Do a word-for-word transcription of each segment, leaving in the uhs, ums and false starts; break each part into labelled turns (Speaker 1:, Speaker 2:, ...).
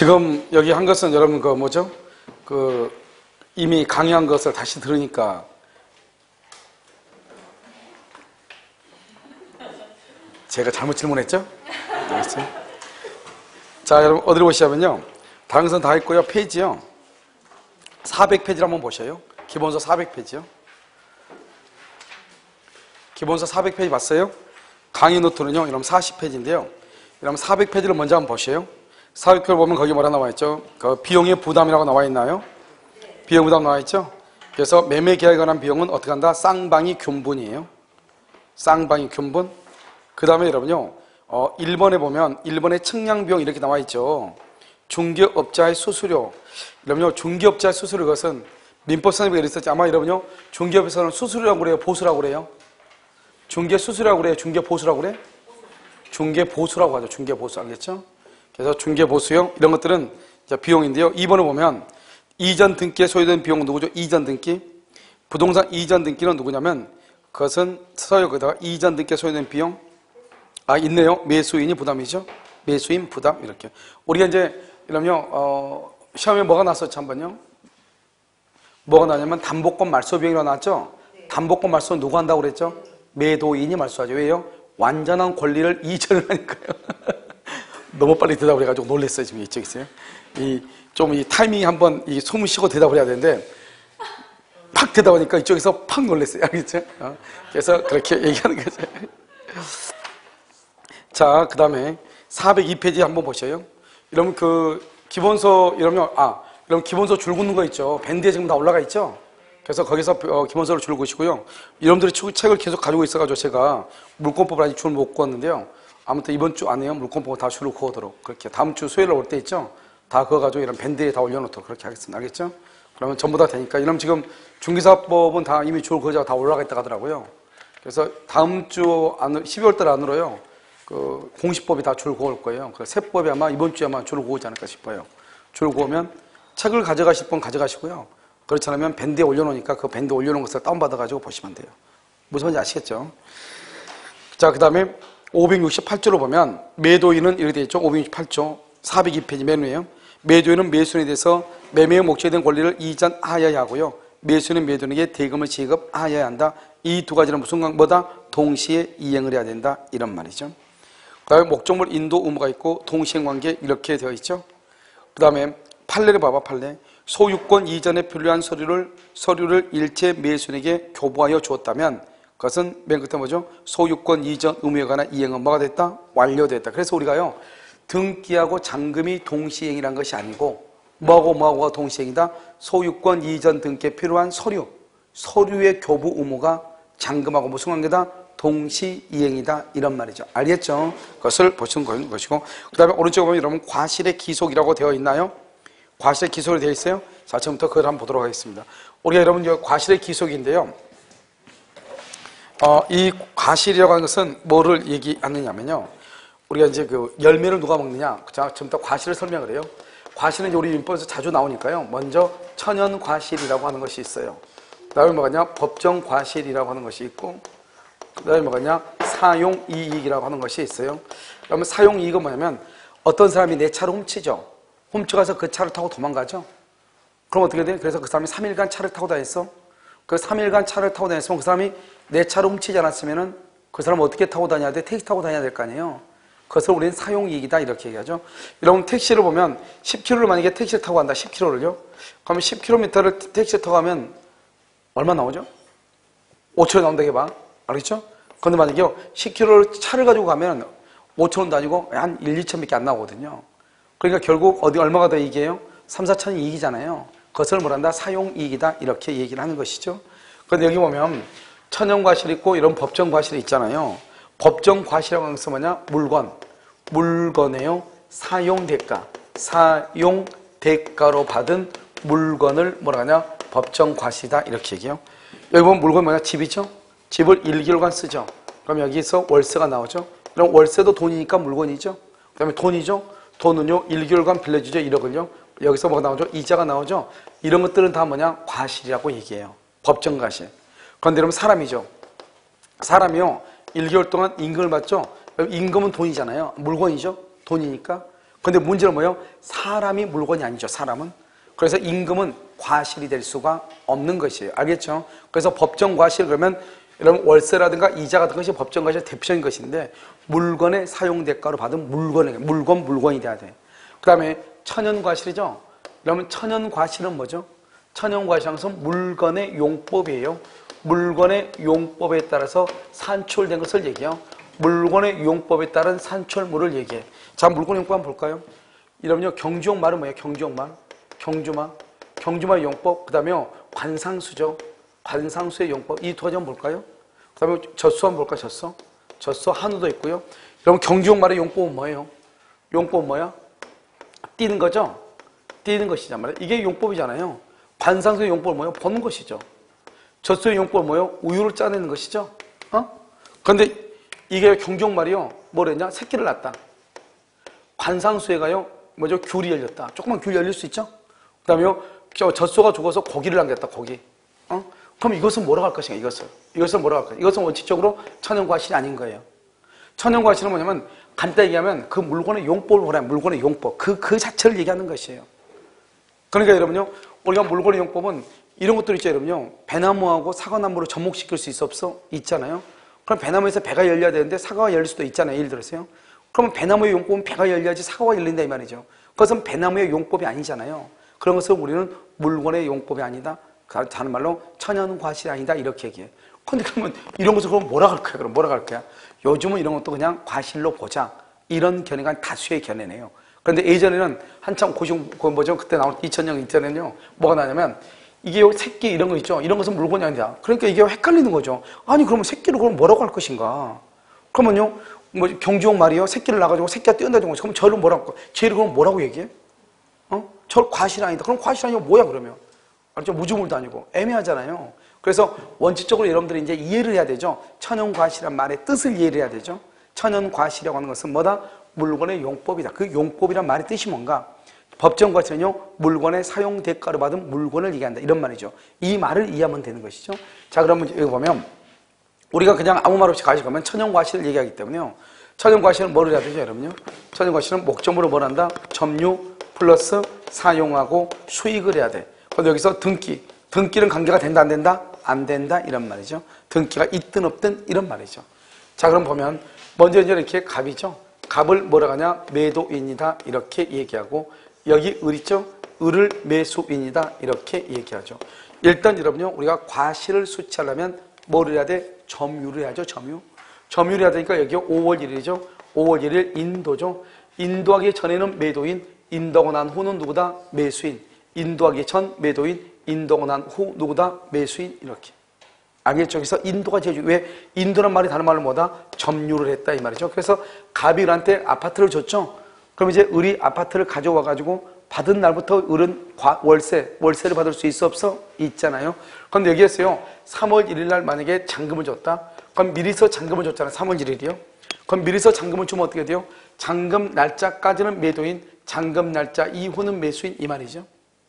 Speaker 1: 지금 여기 한 것은 여러분 그 뭐죠? 그 이미 강의한 것을 다시 들으니까 제가 잘못 질문했죠? 알겠어요? 자, 여러분 어디로 보시냐면요, 다른 것은 다 했고요. 페이지요, 사백 페이지를 한번 보셔요. 기본서 사백 페이지요. 기본서 사백 페이지 봤어요? 강의 노트는요, 여러분 사십 페이지인데요. 여러분 사백 페이지를 먼저 한번 보셔요. 사백 페이지를 보면 거기 뭐라 나와 있죠? 그 비용의 부담이라고 나와 있나요? 비용 부담 나와 있죠? 그래서 매매 계약에 관한 비용은 어떻게 한다? 쌍방이 균분이에요. 쌍방이 균분. 그 다음에 여러분요, 어, 일 번에 보면 일 번에 측량 비용 이렇게 나와 있죠. 중개업자의 수수료. 여러분요, 중개업자의 수수료, 그것은 민법 선생님이 그랬었지. 아마 여러분요, 중개업에서는 수수료라고 그래요? 보수라고 그래요? 중개 수수료라고 그래요? 중개 보수라고 그래? 중개 보수라고 하죠. 중개 보수. 알겠죠? 그래서 중개 보수요, 이런 것들은 이제 비용인데요. 이 번에 보면 이전 등기에 소요된 비용은 누구죠? 이전 등기. 부동산 이전 등기는 누구냐면 그것은 서요 거기다가 이전 등기에 소요된 비용. 아, 있네요. 매수인이 부담이죠. 매수인 부담. 이렇게. 우리가 이제 이러면요, 어, 시험에 뭐가 났었지 한번요? 뭐가 나냐면 담보권 말소 비용이라고 나왔죠? 담보권 말소는 누가 한다고 그랬죠? 매도인이 말소하죠. 왜요? 완전한 권리를 이전을 하니까요. 너무 빨리 대답을 해가지고 놀랬어요. 지금 이쪽 있어요. 이, 좀 이 타이밍이 한번 이 숨을 쉬고 대답을 해야 되는데, 팍 대답하니까 이쪽에서 팍 놀랬어요. 알겠죠? 어? 그래서 그렇게 얘기하는 거죠. 자, 그 다음에 사백이 페이지 한번 보셔요. 이러면 그 기본서, 이러면, 아, 이러면 기본서 줄 긋는 거 있죠. 밴드에 지금 다 올라가 있죠? 그래서 거기서 어, 기본서를 줄 긋으시고요. 여러분들이 책을 계속 가지고 있어가지고 제가 물권법을 아직 줄 못 긋었는데요. 아무튼 이번 주 안에요, 물권법을 다 줄을 그어도록. 그렇게. 다음 주 수요일 날 올 때 있죠? 다 그어가지고 이런 밴드에 다 올려놓도록 그렇게 하겠습니다. 알겠죠? 그러면 전부 다 되니까. 이러면 지금 중개사법은 다 이미 줄 그어자가 다 올라가 있다고 하더라고요. 그래서 다음 주 안, 십이월 달 안으로요, 그 공시법이 다 줄 그을 거예요. 그 세법이 아마 이번 주에 아마 줄 그어지 않을까 싶어요. 줄 그으면 책을 가져가실 분 가져가시고요. 그렇지 않으면 밴드에 올려놓으니까 그 밴드 올려놓은 것을 다운받아가지고 보시면 돼요. 무슨 말인지 아시겠죠? 자, 그 다음에 오백육십팔 조로 보면 매도인은 이렇게 되어 있죠. 오백육십팔 조 사백이 페이지 맨 위에요. 매도인은 매수인에 대해서 매매의 목적에 대한 권리를 이전하여야 하고요. 매수인은 매도인에게 대금을 지급하여야 한다. 이 두 가지는 무슨 뭐다? 동시에 이행을 해야 된다. 이런 말이죠. 그 다음에 목적물 인도 의무가 있고 동시행관계 이렇게 되어 있죠. 그 다음에 판례를 봐봐. 판례. 소유권 이전에 필요한 서류를 서류를 일체 매수인에게 교부하여 주었다면 그것은 맨 끝에 뭐죠? 소유권 이전 의무에 관한 이행은 뭐가 됐다? 완료됐다. 그래서 우리가요, 등기하고 잔금이 동시행이라는 것이 아니고 뭐하고 뭐하고가 동시행이다? 소유권 이전 등기에 필요한 서류, 서류의 교부 의무가 잔금하고 무슨 관계다? 동시이행이다. 이런 말이죠. 알겠죠? 그것을 보시는 것이고, 그 다음에 오른쪽에 보면 여러분 과실의 기속이라고 되어 있나요? 과실의 기속이 되어 있어요? 자, 지금부터 그걸 한번 보도록 하겠습니다. 우리가 여러분 과실의 기속인데요, 어, 이 과실이라고 하는 것은 뭐를 얘기하느냐면요, 우리가 이제 그 열매를 누가 먹느냐? 자, 지금부터 과실을 설명을 해요. 과실은 이제 우리 민법에서 자주 나오니까요. 먼저 천연 과실이라고 하는 것이 있어요. 그 다음에 뭐가냐? 법정 과실이라고 하는 것이 있고, 그 다음에 뭐가냐? 사용 이익이라고 하는 것이 있어요. 그러면 사용 이익은 뭐냐면 어떤 사람이 내 차를 훔치죠. 훔쳐가서 그 차를 타고 도망가죠. 그럼 어떻게 돼? 그래서 그 사람이 삼 일간 차를 타고 다녔어. 그 삼 일간 차를 타고 다녔으면 그 사람이 내 차를 훔치지 않았으면은 그 사람은 어떻게 타고 다녀야 돼? 택시 타고 다녀야 될 거 아니에요. 그것을 우리는 사용이익이다 이렇게 얘기하죠. 여러분 택시를 보면 십 킬로미터를 만약에 택시를 타고 간다. 십 킬로미터를요. 그러면 십 킬로미터를 택시를 타고 가면 얼마 나오죠? 오천 원 나온다고 해봐. 알겠죠? 그런데 만약에 십 킬로미터를 차를 가지고 가면 오천 원도 아니고 한 일, 이천 밖에 안 나오거든요. 그러니까 결국 어디 얼마가 더 이익이에요? 삼, 사천이 이익이잖아요. 그것을 뭐란다? 사용이익이다 이렇게 얘기를 하는 것이죠. 그런데 여기 보면 천연과실이 있고 이런 법정과실이 있잖아요. 법정과실이라고 하는 것은 뭐냐? 물건, 물건에요 사용대가, 사용대가로 받은 물건을 뭐라 하냐? 법정과실이다 이렇게 얘기해요. 여기 보면 물건 뭐냐? 집이죠? 집을 일 개월간 쓰죠. 그럼 여기서 월세가 나오죠. 그럼 월세도 돈이니까 물건이죠. 그 다음에 돈이죠. 돈은요 일 개월간 빌려주죠. 일억을요. 여기서 뭐가 나오죠? 이자가 나오죠. 이런 것들은 다 뭐냐? 과실이라고 얘기해요. 법정과실. 그런데 여러분 사람이죠. 사람이요 일 개월 동안 임금을 받죠. 임금은 돈이잖아요. 물건이죠. 돈이니까. 근데 문제는 뭐예요? 사람이 물건이 아니죠, 사람은. 그래서 임금은 과실이 될 수가 없는 것이에요. 알겠죠? 그래서 법정 과실 그러면 여러분 월세라든가 이자 같은 것이 법정 과실의 대표적인 것인데 물건의 사용 대가로 받은 물건에 물건 물건이 돼야 돼. 그다음에 천연 과실이죠. 그러면 천연 과실은 뭐죠? 천연 과실은 물건의 용법이에요. 물건의 용법에 따라서 산출된 것을 얘기해요. 물건의 용법에 따른 산출물을 얘기해. 자, 물건의 용법 한번 볼까요? 이러면요, 경주용 말은 뭐예요? 경주용 말, 경주말, 경주말 용법. 그다음에 관상수죠. 관상수의 용법. 이 두 가지 한번 볼까요? 그다음에 젖소 한번 볼까요? 젖소, 젖소 한우도 있고요. 여러분 경주용 말의 용법은 뭐예요? 용법은 뭐야? 뛰는 거죠. 뛰는 것이란 말이에요. 이게 용법이잖아요. 관상수의 용법은 뭐예요? 보는 것이죠. 젖소의 용법은 뭐예요? 우유를 짜내는 것이죠. 어? 그런데 이게 경주용 말이요. 뭐랬냐? 새끼를 낳았다. 관상수에가요. 뭐죠? 귤이 열렸다. 조그만 귤 열릴 수 있죠? 그 다음에 젖소가 죽어서 고기를 남겼다. 고기. 어? 그럼 이것은 뭐라고 할 것인가? 이것을. 이것은 뭐라고 할 것인가? 이것은 원칙적으로 천연과실이 아닌 거예요. 천연과실은 뭐냐면 간단히 얘기하면 그 물건의 용법을 보라. 물건의 용법. 그, 그 자체를 얘기하는 것이에요. 그러니까 여러분요. 우리가 물건의 용법은 이런 것들 있죠. 여러분요. 배나무하고 사과나무를 접목시킬 수 있어 없어? 있잖아요. 그럼 배나무에서 배가 열려야 되는데 사과가 열릴 수도 있잖아요. 예를 들어서요. 그러면 배나무의 용법은 배가 열려야지 사과가 열린다 이 말이죠. 그것은 배나무의 용법이 아니잖아요. 그런 것을 우리는 물건의 용법이 아니다. 다른 말로 천연과실이 아니다. 이렇게 얘기해. 근데 그러면 이런 것을 그럼 뭐라 할 거야? 그럼 뭐라 할 거야? 요즘은 이런 것도 그냥 과실로 보자. 이런 견해가 다수의 견해네요. 그런데 예전에는 한참 고심, 그 뭐죠? 그때 나올 이천 년 이전에는요. 뭐가 나냐면 이게 새끼 이런 거 있죠. 이런 것은 물건이 아니다. 그러니까 이게 헷갈리는 거죠. 아니 그러면 새끼를 그럼 뭐라고 할 것인가? 그러면요. 뭐 경주용 말이요. 새끼를 낳아가지고 새끼가 뛰어다니는 거죠. 그럼 저를 뭐라고 할까? 쟤를 그럼 뭐라고 얘기해? 어? 저 과실 아니다. 그럼 과실 아니고 뭐야 그러면? 알죠? 무주물도 아니고 애매하잖아요. 그래서 원칙적으로 여러분들이 이제 이해를 해야 되죠. 천연과실이란 말의 뜻을 이해를 해야 되죠. 천연과실이라고 하는 것은 뭐다? 물건의 용법이다. 그 용법이란 말의 뜻이 뭔가? 법정과실은요, 물건의 사용 대가로 받은 물건을 얘기한다. 이런 말이죠. 이 말을 이해하면 되는 것이죠. 자, 그러면 여기 보면 우리가 그냥 아무 말 없이 가지고 가면 천연과실을 얘기하기 때문에요. 천연과실은 뭐를 해야 되죠, 여러분요? 천연과실은 목적으로 뭘 한다? 점유 플러스 사용하고 수익을 해야 돼. 그런데 여기서 등기. 등기는 관계가 된다, 안 된다? 안 된다. 이런 말이죠. 등기가 있든 없든 이런 말이죠. 자, 그럼 보면 먼저 이제 이렇게 갑이죠. 갑을 뭐라고 하냐? 매도인이다. 이렇게 얘기하고 여기 을 있죠? 을을 매수인이다. 이렇게 얘기하죠. 일단 여러분요, 우리가 과실을 수치하려면 뭐를 해야 돼? 점유를 해야죠. 점유. 점유를 해야 되니까 여기 오월 일일이죠. 오월 일일 인도죠. 인도하기 전에는 매도인, 인도하고 난 후는 누구다? 매수인. 인도하기 전 매도인, 인도하고 난 후 누구다? 매수인. 이렇게. 알겠죠? 그래서 인도가 제일 중요해. 왜? 인도란 말이 다른 말로 뭐다? 점유를 했다 이 말이죠. 그래서 갑이 을한테 아파트를 줬죠. 그럼 이제 을이 아파트를 가져와 가지고 받은 날부터 을은 월세, 월세를 받을 수 있어 없어? 있잖아요. 그런데 여기에서요. 삼월 일일 날 만약에 잔금을 줬다. 그럼 미리서 잔금을 줬잖아요. 삼월 일일이요. 그럼 미리서 잔금을 주면 어떻게 돼요? 잔금 날짜까지는 매도인, 잔금 날짜 이후는 매수인 이 말이죠.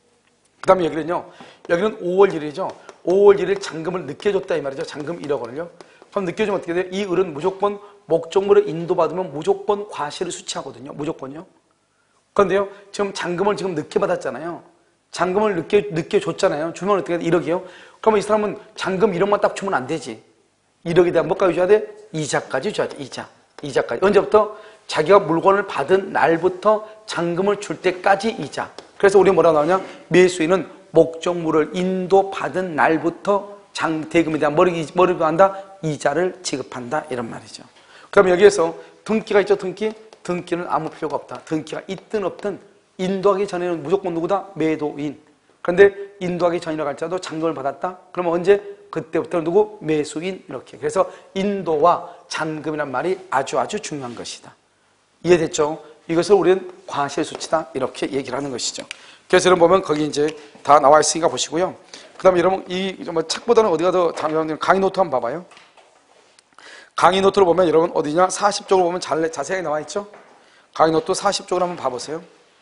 Speaker 1: 그 다음에 여기는요. 여기는 오월 일일이죠. 오월 일일 잔금을 늦게 줬다 이 말이죠. 잔금 일억 원을요. 그럼 늦게 주면 어떻게 돼요? 이 을은 무조건 목적물을 인도받으면 무조건 과실을 수치하거든요. 무조건요. 그런데요. 지금 잔금을 지금 늦게 받았잖아요. 잔금을 늦게, 늦게 줬잖아요. 주면 어떻게 돼? 일억이요. 그러면 이 사람은 잔금 일억만 딱 주면 안 되지. 일억에 대한 뭐까지 줘야 돼? 이자까지 줘야 돼. 이자. 이자까지. 언제부터? 자기가 물건을 받은 날부터 잔금을 줄 때까지 이자. 그래서 우리가 뭐라고 나오냐? 매수인은 목적물을 인도받은 날부터 장, 대금에 대한 뭐를, 뭐를 한다? 이자를 지급한다. 이런 말이죠. 그럼 여기에서 등기가 있죠? 등기? 등기는 아무 필요가 없다. 등기가 있든 없든 인도하기 전에는 무조건 누구다? 매도인. 그런데 인도하기 전이라고 할지라도 잔금을 받았다? 그러면 언제? 그때부터 누구? 매수인. 이렇게. 그래서 인도와 잔금이란 말이 아주 아주 중요한 것이다. 이해됐죠? 이것을 우리는 과실수치다. 이렇게 얘기를 하는 것이죠. 그래서 여러분 보면 거기 이제 다 나와 있으니까 보시고요. 그 다음에 여러분 이 뭐 책보다는 어디가 더 강의 노트 한번 봐봐요. 강의 노트를 보면 여러분 어디냐? 사십 쪽으로 보면 잘, 자세하게 나와 있죠? 강의 노트 사십 쪽으로 한번 봐보세요.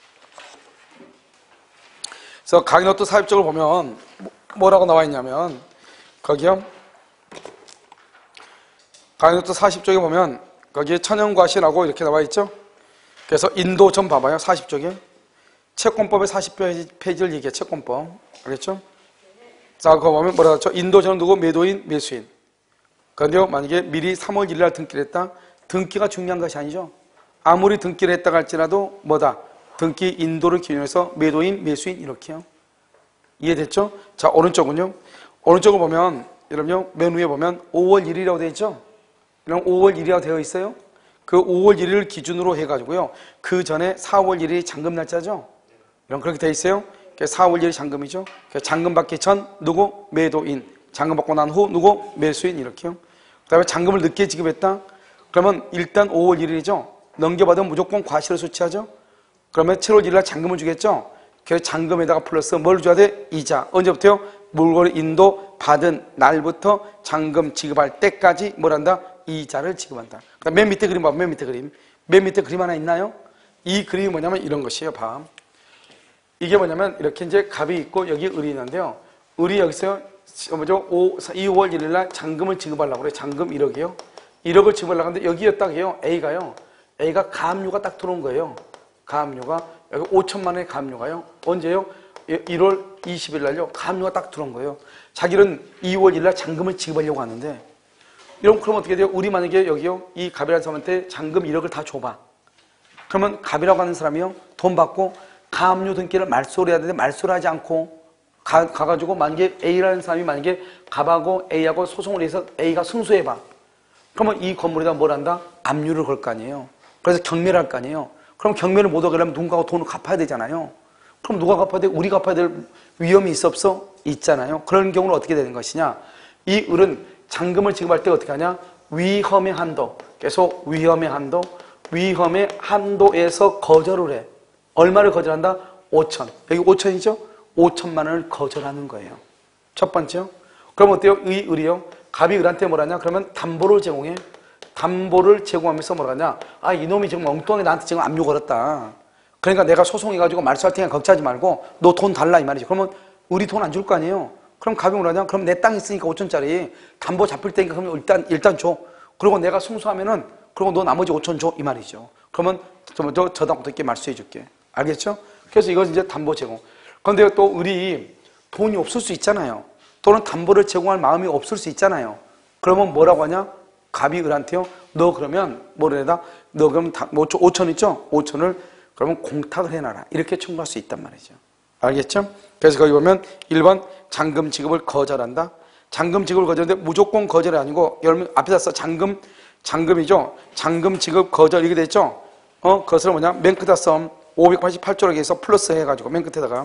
Speaker 1: 그래서 강의 노트 사십 쪽을 보면 뭐라고 나와 있냐면 거기요. 강의 노트 사십 쪽에 보면 거기에 천연과실하고 이렇게 나와 있죠? 그래서 인도 좀 봐봐요. 사십 쪽에. 채권법의 사십 페이지를 얘기해. 채권법. 알겠죠? 자, 그거 보면 뭐라 그랬죠? 인도전은 누구? 매도인, 매수인. 그런데요, 만약에 미리 삼월 일일 날 등기를 했다? 등기가 중요한 것이 아니죠. 아무리 등기를 했다고 할지라도 뭐다? 등기 인도를 기준해서 매도인, 매수인 이렇게요. 이해됐죠? 자, 오른쪽은요. 오른쪽을 보면 여러분요, 맨 위에 보면 오월 일일이라고 되어 있죠? 이런 오월 일일이라고 되어 있어요. 그 오월 일일을 기준으로 해가지고요. 그 전에 사월 일일이 잔금 날짜죠? 이런 그렇게 되어 있어요. 사월 일일이 잔금이죠. 잔금 받기 전 누구? 매도인. 잔금 받고 난 후 누구? 매수인 이렇게요. 그 다음에 잔금을 늦게 지급했다? 그러면 일단 오월 일일이죠. 넘겨받으면 무조건 과실을 소취하죠. 그러면 칠월 일일 날 잔금을 주겠죠. 그래서 잔금에다가 플러스 뭘 줘야 돼? 이자. 언제부터요? 물건을 인도 받은 날부터 잔금 지급할 때까지 뭘 한다? 이자를 지급한다. 그다음 맨 밑에 그림 봐. 맨 밑에 그림. 맨 밑에 그림 하나 있나요? 이 그림이 뭐냐면 이런 것이에요. 봐. 이게 뭐냐면 이렇게 이제 갑이 있고 여기 을이 있는데요. 을이 여기서 뭐죠? 이월 일일 날 잔금을 지급하려고 그래요. 잔금 일억이요. 일억을 지급하려고 하는데 여기였다 해요. A가요. A가 가압류가 딱 들어온 거예요. 가압류가 여기 오천만 원의 가압류가요. 언제요? 일월 이십일 날요. 가압류가 딱 들어온 거예요. 자기는 이월 일일 날 잔금을 지급하려고 하는데 이런 그럼 어떻게 돼요? 우리 만약에 여기요. 이 갑이라는 사람한테 잔금 일억을 다 줘봐. 그러면 갑이라고 하는 사람이요. 돈 받고 가압류 등기를 말소를 해야 되는데 말소를 하지 않고 가, 가가지고 만약에 A라는 사람이 만약에 갑하고 A하고 소송을 해서 A가 승소해봐. 그러면 이 건물에다 뭘 한다? 압류를 걸 거 아니에요. 그래서 경매를 할 거 아니에요. 그럼 경매를 못 하게 하려면 누군가가 돈을 갚아야 되잖아요. 그럼 누가 갚아야 돼? 우리 갚아야 될 위험이 있어 없어? 있잖아요. 그런 경우는 어떻게 되는 것이냐? 이 을은 잔금을 지급할 때 어떻게 하냐? 위험의 한도. 계속 위험의 한도. 위험의 한도에서 거절을 해. 얼마를 거절한다? 오천. 여기 오천이죠? 오천만 원을 거절하는 거예요. 첫 번째요. 그럼 어때요? 이 을이요. 갑이 을한테 뭐라냐? 그러면 담보를 제공해. 담보를 제공하면서 뭐라냐? 아, 이놈이 지금 엉뚱하게 나한테 지금 압류 걸었다. 그러니까 내가 소송해가지고 말소할 테니까 걱정하지 말고 너 돈 달라 이 말이죠. 그러면 을이 돈 안 줄 거 아니에요. 그럼 갑이 뭐라냐? 그럼 내 땅 있으니까 오천짜리 담보 잡힐 테니까 그러면 일단 일단 줘. 그리고 내가 승소하면은 그리고 너 나머지 오천 줘 이 말이죠. 그러면 저 저 저당 어떻게 말소해 줄게. 알겠죠? 그래서 이건 이제 담보 제공. 그런데 또 을이 돈이 없을 수 있잖아요. 또는 담보를 제공할 마음이 없을 수 있잖아요. 그러면 뭐라고 하냐? 갑이 을한테요. 너 그러면 뭐를 해다? 너 그럼 오천 있죠? 오천을 그러면 공탁을 해놔라. 이렇게 청구할 수 있단 말이죠. 알겠죠? 그래서 거기 보면 일 번 잔금 지급을 거절한다. 잔금 지급을 거절하는데 무조건 거절이 아니고 여러분 앞에다 써 잔금 잔금이죠. 잔금 지급 거절 이게 됐죠? 어 그것을 뭐냐? 맨 끝에다 써 오백팔십팔 조라고 해서 플러스 해가지고 맨 끝에다가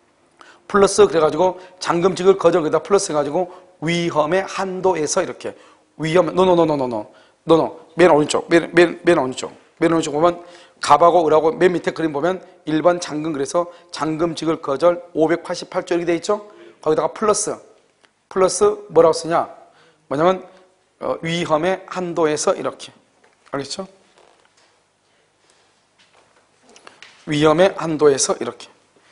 Speaker 1: 플러스 그래가지고 잔금 지급 거절 거기다 플러스 해가지고 위험의 한도에서 이렇게 위험 노노노노노노 노노 맨 오른쪽 맨 맨 맨 오른쪽 맨 오른쪽 보면 갑하고 을하고 맨 밑에 그림 보면 일 번 잔금 그래서 잔금 지급 거절 오백팔십팔 조 이렇게 돼 있죠. 거기다가 플러스 플러스 뭐라고 쓰냐? 뭐냐면 어, 위험의 한도에서 이렇게 알겠죠? 위험의 한도에서 이렇게.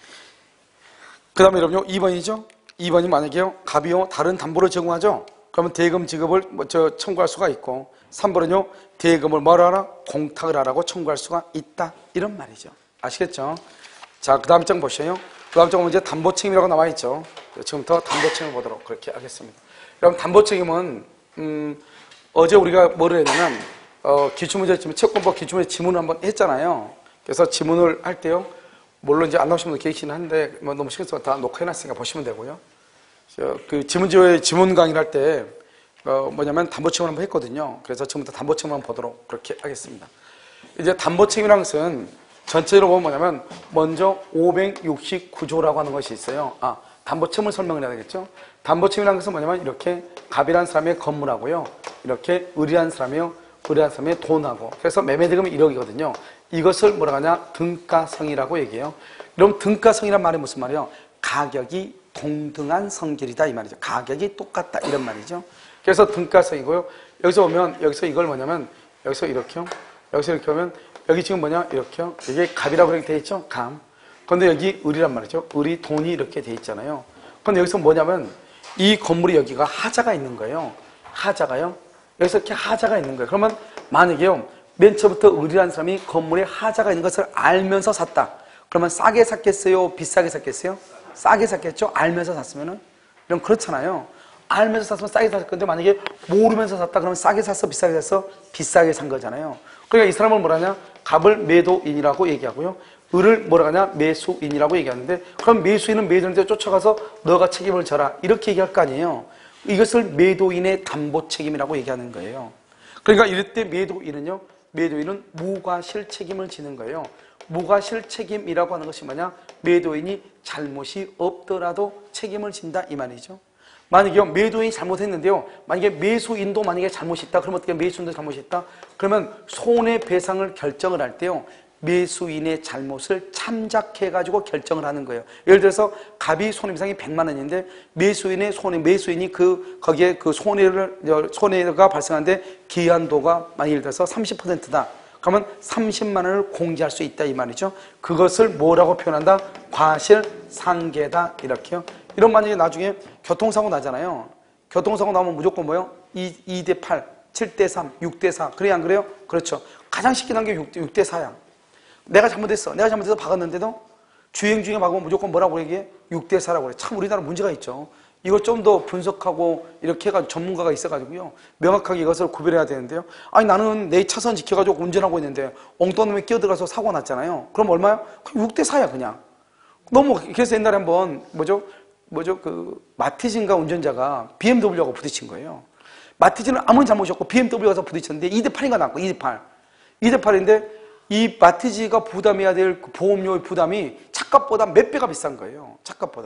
Speaker 1: 그 다음에 여러분요 이 번이죠. 이 번이 만약에요 갑이요 다른 담보를 제공하죠. 그러면 대금 지급을 뭐 저 청구할 수가 있고 삼 번은요 대금을 뭐라 하라? 공탁을 하라고 청구할 수가 있다 이런 말이죠. 아시겠죠? 자 그 다음 장 보셔요. 그 다음 장 보면 이제 담보 책임이라고 나와 있죠. 지금부터 담보 책임을 보도록 그렇게 하겠습니다. 여러분 담보 책임은 음, 어제 우리가 뭐를 했냐면 어, 기출문제 채권법 기출문제 지문을 한번 했잖아요. 그래서 지문을 할 때요 물론 이제 안 나오신 분도 계시긴 한데 뭐 너무 신경 써서 다 녹화해놨으니까 보시면 되고요. 그 지문지의 지문 강의를 할 때 어 뭐냐면 담보 책임을 한번 했거든요. 그래서 지금부터 담보 책임을 한번 보도록 그렇게 하겠습니다. 이제 담보 책임이라는 것은 전체적으로 보면 뭐냐면 먼저 오백육십구 조라고 하는 것이 있어요. 아 담보 책임을 설명을 해야 되겠죠. 담보 책임이라는 것은 뭐냐면 이렇게 갑이라는 사람의 건물하고요, 이렇게 을이라는 사람이요, 을이라는 사람의 돈하고 그래서 매매대금이 일억이거든요. 이것을 뭐라고 하냐? 등가성이라고 얘기해요. 그럼 등가성이란 말이 무슨 말이에요? 가격이 동등한 성질이다 이 말이죠. 가격이 똑같다 이런 말이죠. 그래서 등가성이고요. 여기서 보면 여기서 이걸 뭐냐면 여기서 이렇게요. 여기서 이렇게 보면 여기 지금 뭐냐? 이렇게요. 이게 갑이라고 이렇게 돼 있죠? 감. 그런데 여기 을이란 말이죠. 을이 돈이 이렇게 돼 있잖아요. 그런데 여기서 뭐냐면 이 건물이 여기가 하자가 있는 거예요. 하자가요. 여기서 이렇게 하자가 있는 거예요. 그러면 만약에요 맨 처음부터 을이라는 사람이 건물에 하자가 있는 것을 알면서 샀다. 그러면 싸게 샀겠어요? 비싸게 샀겠어요? 싸게 샀겠죠? 알면서 샀으면은? 이런 그렇잖아요. 알면서 샀으면 싸게 샀을 건데 만약에 모르면서 샀다 그러면 싸게 샀어? 비싸게 샀어? 비싸게 산 거잖아요. 그러니까 이 사람을 뭐라 하냐? 갑을 매도인이라고 얘기하고요. 을을 뭐라 하냐? 매수인이라고 얘기하는데 그럼 매수인은 매도인한테 쫓아가서 너가 책임을 져라. 이렇게 얘기할 거 아니에요. 이것을 매도인의 담보 책임이라고 얘기하는 거예요. 그러니까 이럴 때 매도인은요. 매도인은 무과실 책임을 지는 거예요. 무과실 책임이라고 하는 것이 뭐냐? 매도인이 잘못이 없더라도 책임을 진다 이 말이죠. 만약에 매도인이 잘못했는데요. 만약에 매수인도 만약에 잘못이 있다. 그러면 어떻게 매수인도 잘못이 있다? 그러면 손해배상을 결정을 할 때요. 매수인의 잘못을 참작해가지고 결정을 하는 거예요. 예를 들어서 갑이 손해배상이 백만 원인데 매수인의 손해, 매수인이 그, 거기에 그 손해를, 손해가 발생하는데 기한도가 만약 예를 들어서 삼십 퍼센트다. 그러면 삼십만 원을 공제할 수 있다 이 말이죠. 그것을 뭐라고 표현한다? 과실상계다 이렇게요. 이런 만약에 나중에 교통사고 나잖아요. 교통사고 나면 무조건 뭐요? 이 대 팔, 칠 대 삼, 육 대 사. 그래야 안 그래요? 그렇죠. 가장 쉽게 난 게 육 대 사야. 내가 잘못했어. 내가 잘못해서 박았는데도 주행 중에 박으면 무조건 뭐라고 얘기해? 육 대 사라고 그래. 참 우리나라 문제가 있죠. 이걸 좀 더 분석하고 이렇게 해가지고 전문가가 있어가지고요. 명확하게 이것을 구별해야 되는데요. 아니 나는 내 차선 지켜가지고 운전하고 있는데 엉뚱한 놈이 끼어들어서 사고가 났잖아요. 그럼 얼마야? 육 대 사야 그냥. 너무 그래서 옛날에 한번 뭐죠? 뭐죠? 그 마티즈인가 운전자가 비엠더블유하고 부딪힌 거예요. 마티즈는 아무런 잘못이 없고 비엠더블유가 가서 부딪혔는데 이 대 팔인가 났고 이 대 팔. 이 대 팔인데 이 마티즈가 부담해야 될 보험료의 부담이 차값보다 몇 배가 비싼 거예요. 차값보다.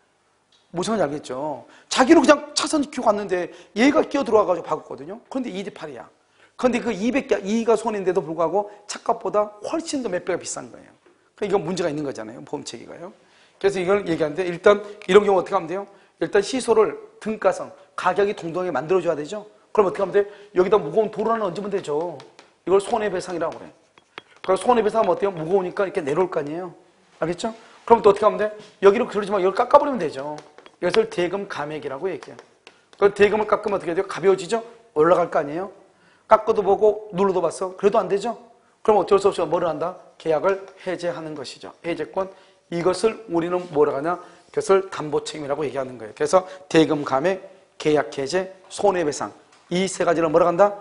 Speaker 1: 무슨 말인지 알겠죠? 자기는 그냥 차선 지키고 갔는데 얘가 끼어들어와가지고 박았거든요. 그런데 이 대 팔이야. 그런데 그 이백 개, 이가 손인데도 불구하고 차값보다 훨씬 더 몇 배가 비싼 거예요. 그러니까 이건 문제가 있는 거잖아요. 보험 체계가요. 그래서 이걸 얘기하는데 일단 이런 경우 어떻게 하면 돼요? 일단 시소를 등가성, 가격이 동등하게 만들어줘야 되죠? 그럼 어떻게 하면 돼? 여기다 무거운 도로 하나 얹으면 되죠. 이걸 손해배상이라고 그래. 그래서 손해배상하면 어때요? 무거우니까 이렇게 내려올 거 아니에요? 알겠죠? 그럼 또 어떻게 하면 돼? 여기로 그러지 마. 여기를 깎아버리면 되죠. 이것을 대금 감액이라고 얘기해요. 그 대금을 깎으면 어떻게 돼요? 가벼워지죠? 올라갈 거 아니에요? 깎아도 보고 눌러도 봤어? 그래도 안 되죠? 그럼 어쩔 수 없이 뭐를 한다? 계약을 해제하는 것이죠. 해제권. 이것을 우리는 뭐라 하냐? 그것을 담보책임이라고 얘기하는 거예요. 그래서 대금 감액, 계약 해제, 손해배상. 이 세 가지를 뭐라 한다?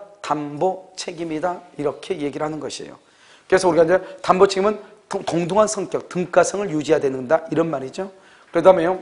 Speaker 1: 담보책임이다. 이렇게 얘기를 하는 것이에요. 그래서 우리가 이제 담보책임은 동등한 성격, 등가성을 유지해야 된다. 이런 말이죠. 그 다음에요.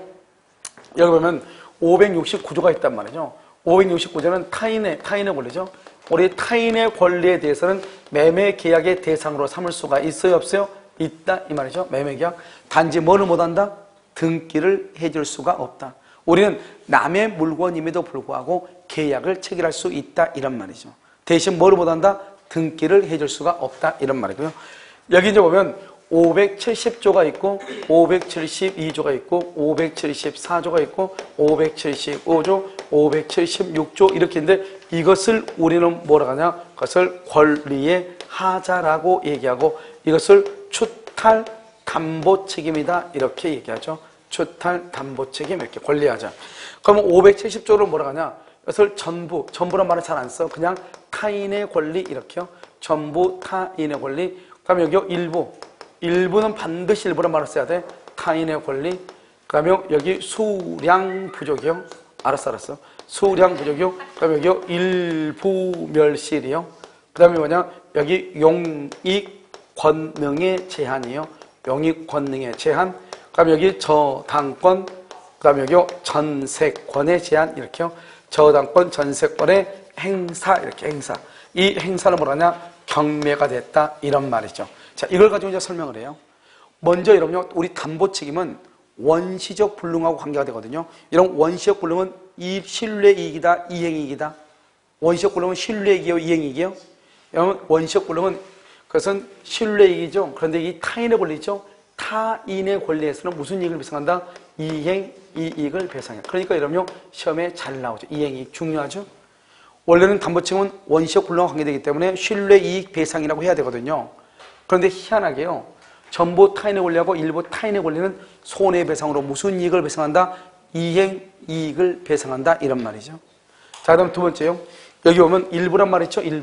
Speaker 1: 여기 보면 오백육십구 조가 있단 말이죠. 오백육십구 조는 타인의, 타인의 권리죠. 우리 타인의 권리에 대해서는 매매 계약의 대상으로 삼을 수가 있어요? 없어요? 있다. 이 말이죠. 매매 계약. 단지 뭐를 못한다? 등기를 해줄 수가 없다. 우리는 남의 물건임에도 불구하고 계약을 체결할 수 있다. 이런 말이죠. 대신 뭐를 못한다? 등기를 해줄 수가 없다. 이런 말이고요. 여기 이제 보면 오백칠십 조가 있고 오백칠십이 조가 있고 오백칠십사 조가 있고 오백칠십오 조, 오백칠십육 조 이렇게 있는데 이것을 우리는 뭐라 하냐? 그것을 권리의 하자라고 얘기하고 이것을 추탈 담보 책임이다 이렇게 얘기하죠. 추탈 담보 책임 이렇게 권리하자. 그러면 오백칠십 조를 뭐라 하냐? 이것을 전부, 전부란 말을 잘 안 써. 그냥 타인의 권리 이렇게요. 전부 타인의 권리. 그다음에 여기요 일부. 일부는 반드시 일부란 말을 써야 돼. 타인의 권리. 그 다음에 여기 수량 부족이요. 알았어, 알았어. 수량 부족이요. 그 다음에 여기요 일부 멸실이요. 그 다음에 뭐냐. 여기 용익 권능의 제한이요. 용익 권능의 제한. 그 다음에 여기 저당권. 그 다음에 여기요 전세권의 제한. 이렇게요. 저당권, 전세권의 행사. 이렇게 행사. 이 행사는 뭐라냐. 경매가 됐다. 이런 말이죠. 자, 이걸 가지고 이제 설명을 해요. 먼저 여러분요, 우리 담보 책임은 원시적 불능하고 관계가 되거든요. 이런 원시적 불능은 이 신뢰이익이다, 이행이익이다. 원시적 불능은 신뢰이익이요, 이행이익이요. 여러분, 원시적 불능은 그것은 신뢰이익이죠. 그런데 이 타인의 권리죠. 타인의 권리에서는 무슨 이익을 배상한다? 이행, 이익을 배상해. 그러니까 여러분요, 시험에 잘 나오죠. 이행이익 중요하죠. 원래는 담보 책임은 원시적 불능과 관계되기 때문에 신뢰이익 배상이라고 해야 되거든요. 그런데 희한하게요. 전부 타인의 권리하고 일부 타인의 권리는 손해배상으로 무슨 이익을 배상한다? 이행 이익을 배상한다. 이런 말이죠. 자, 그 다음 두 번째요. 여기 보면 일부란 말 있죠? 일부.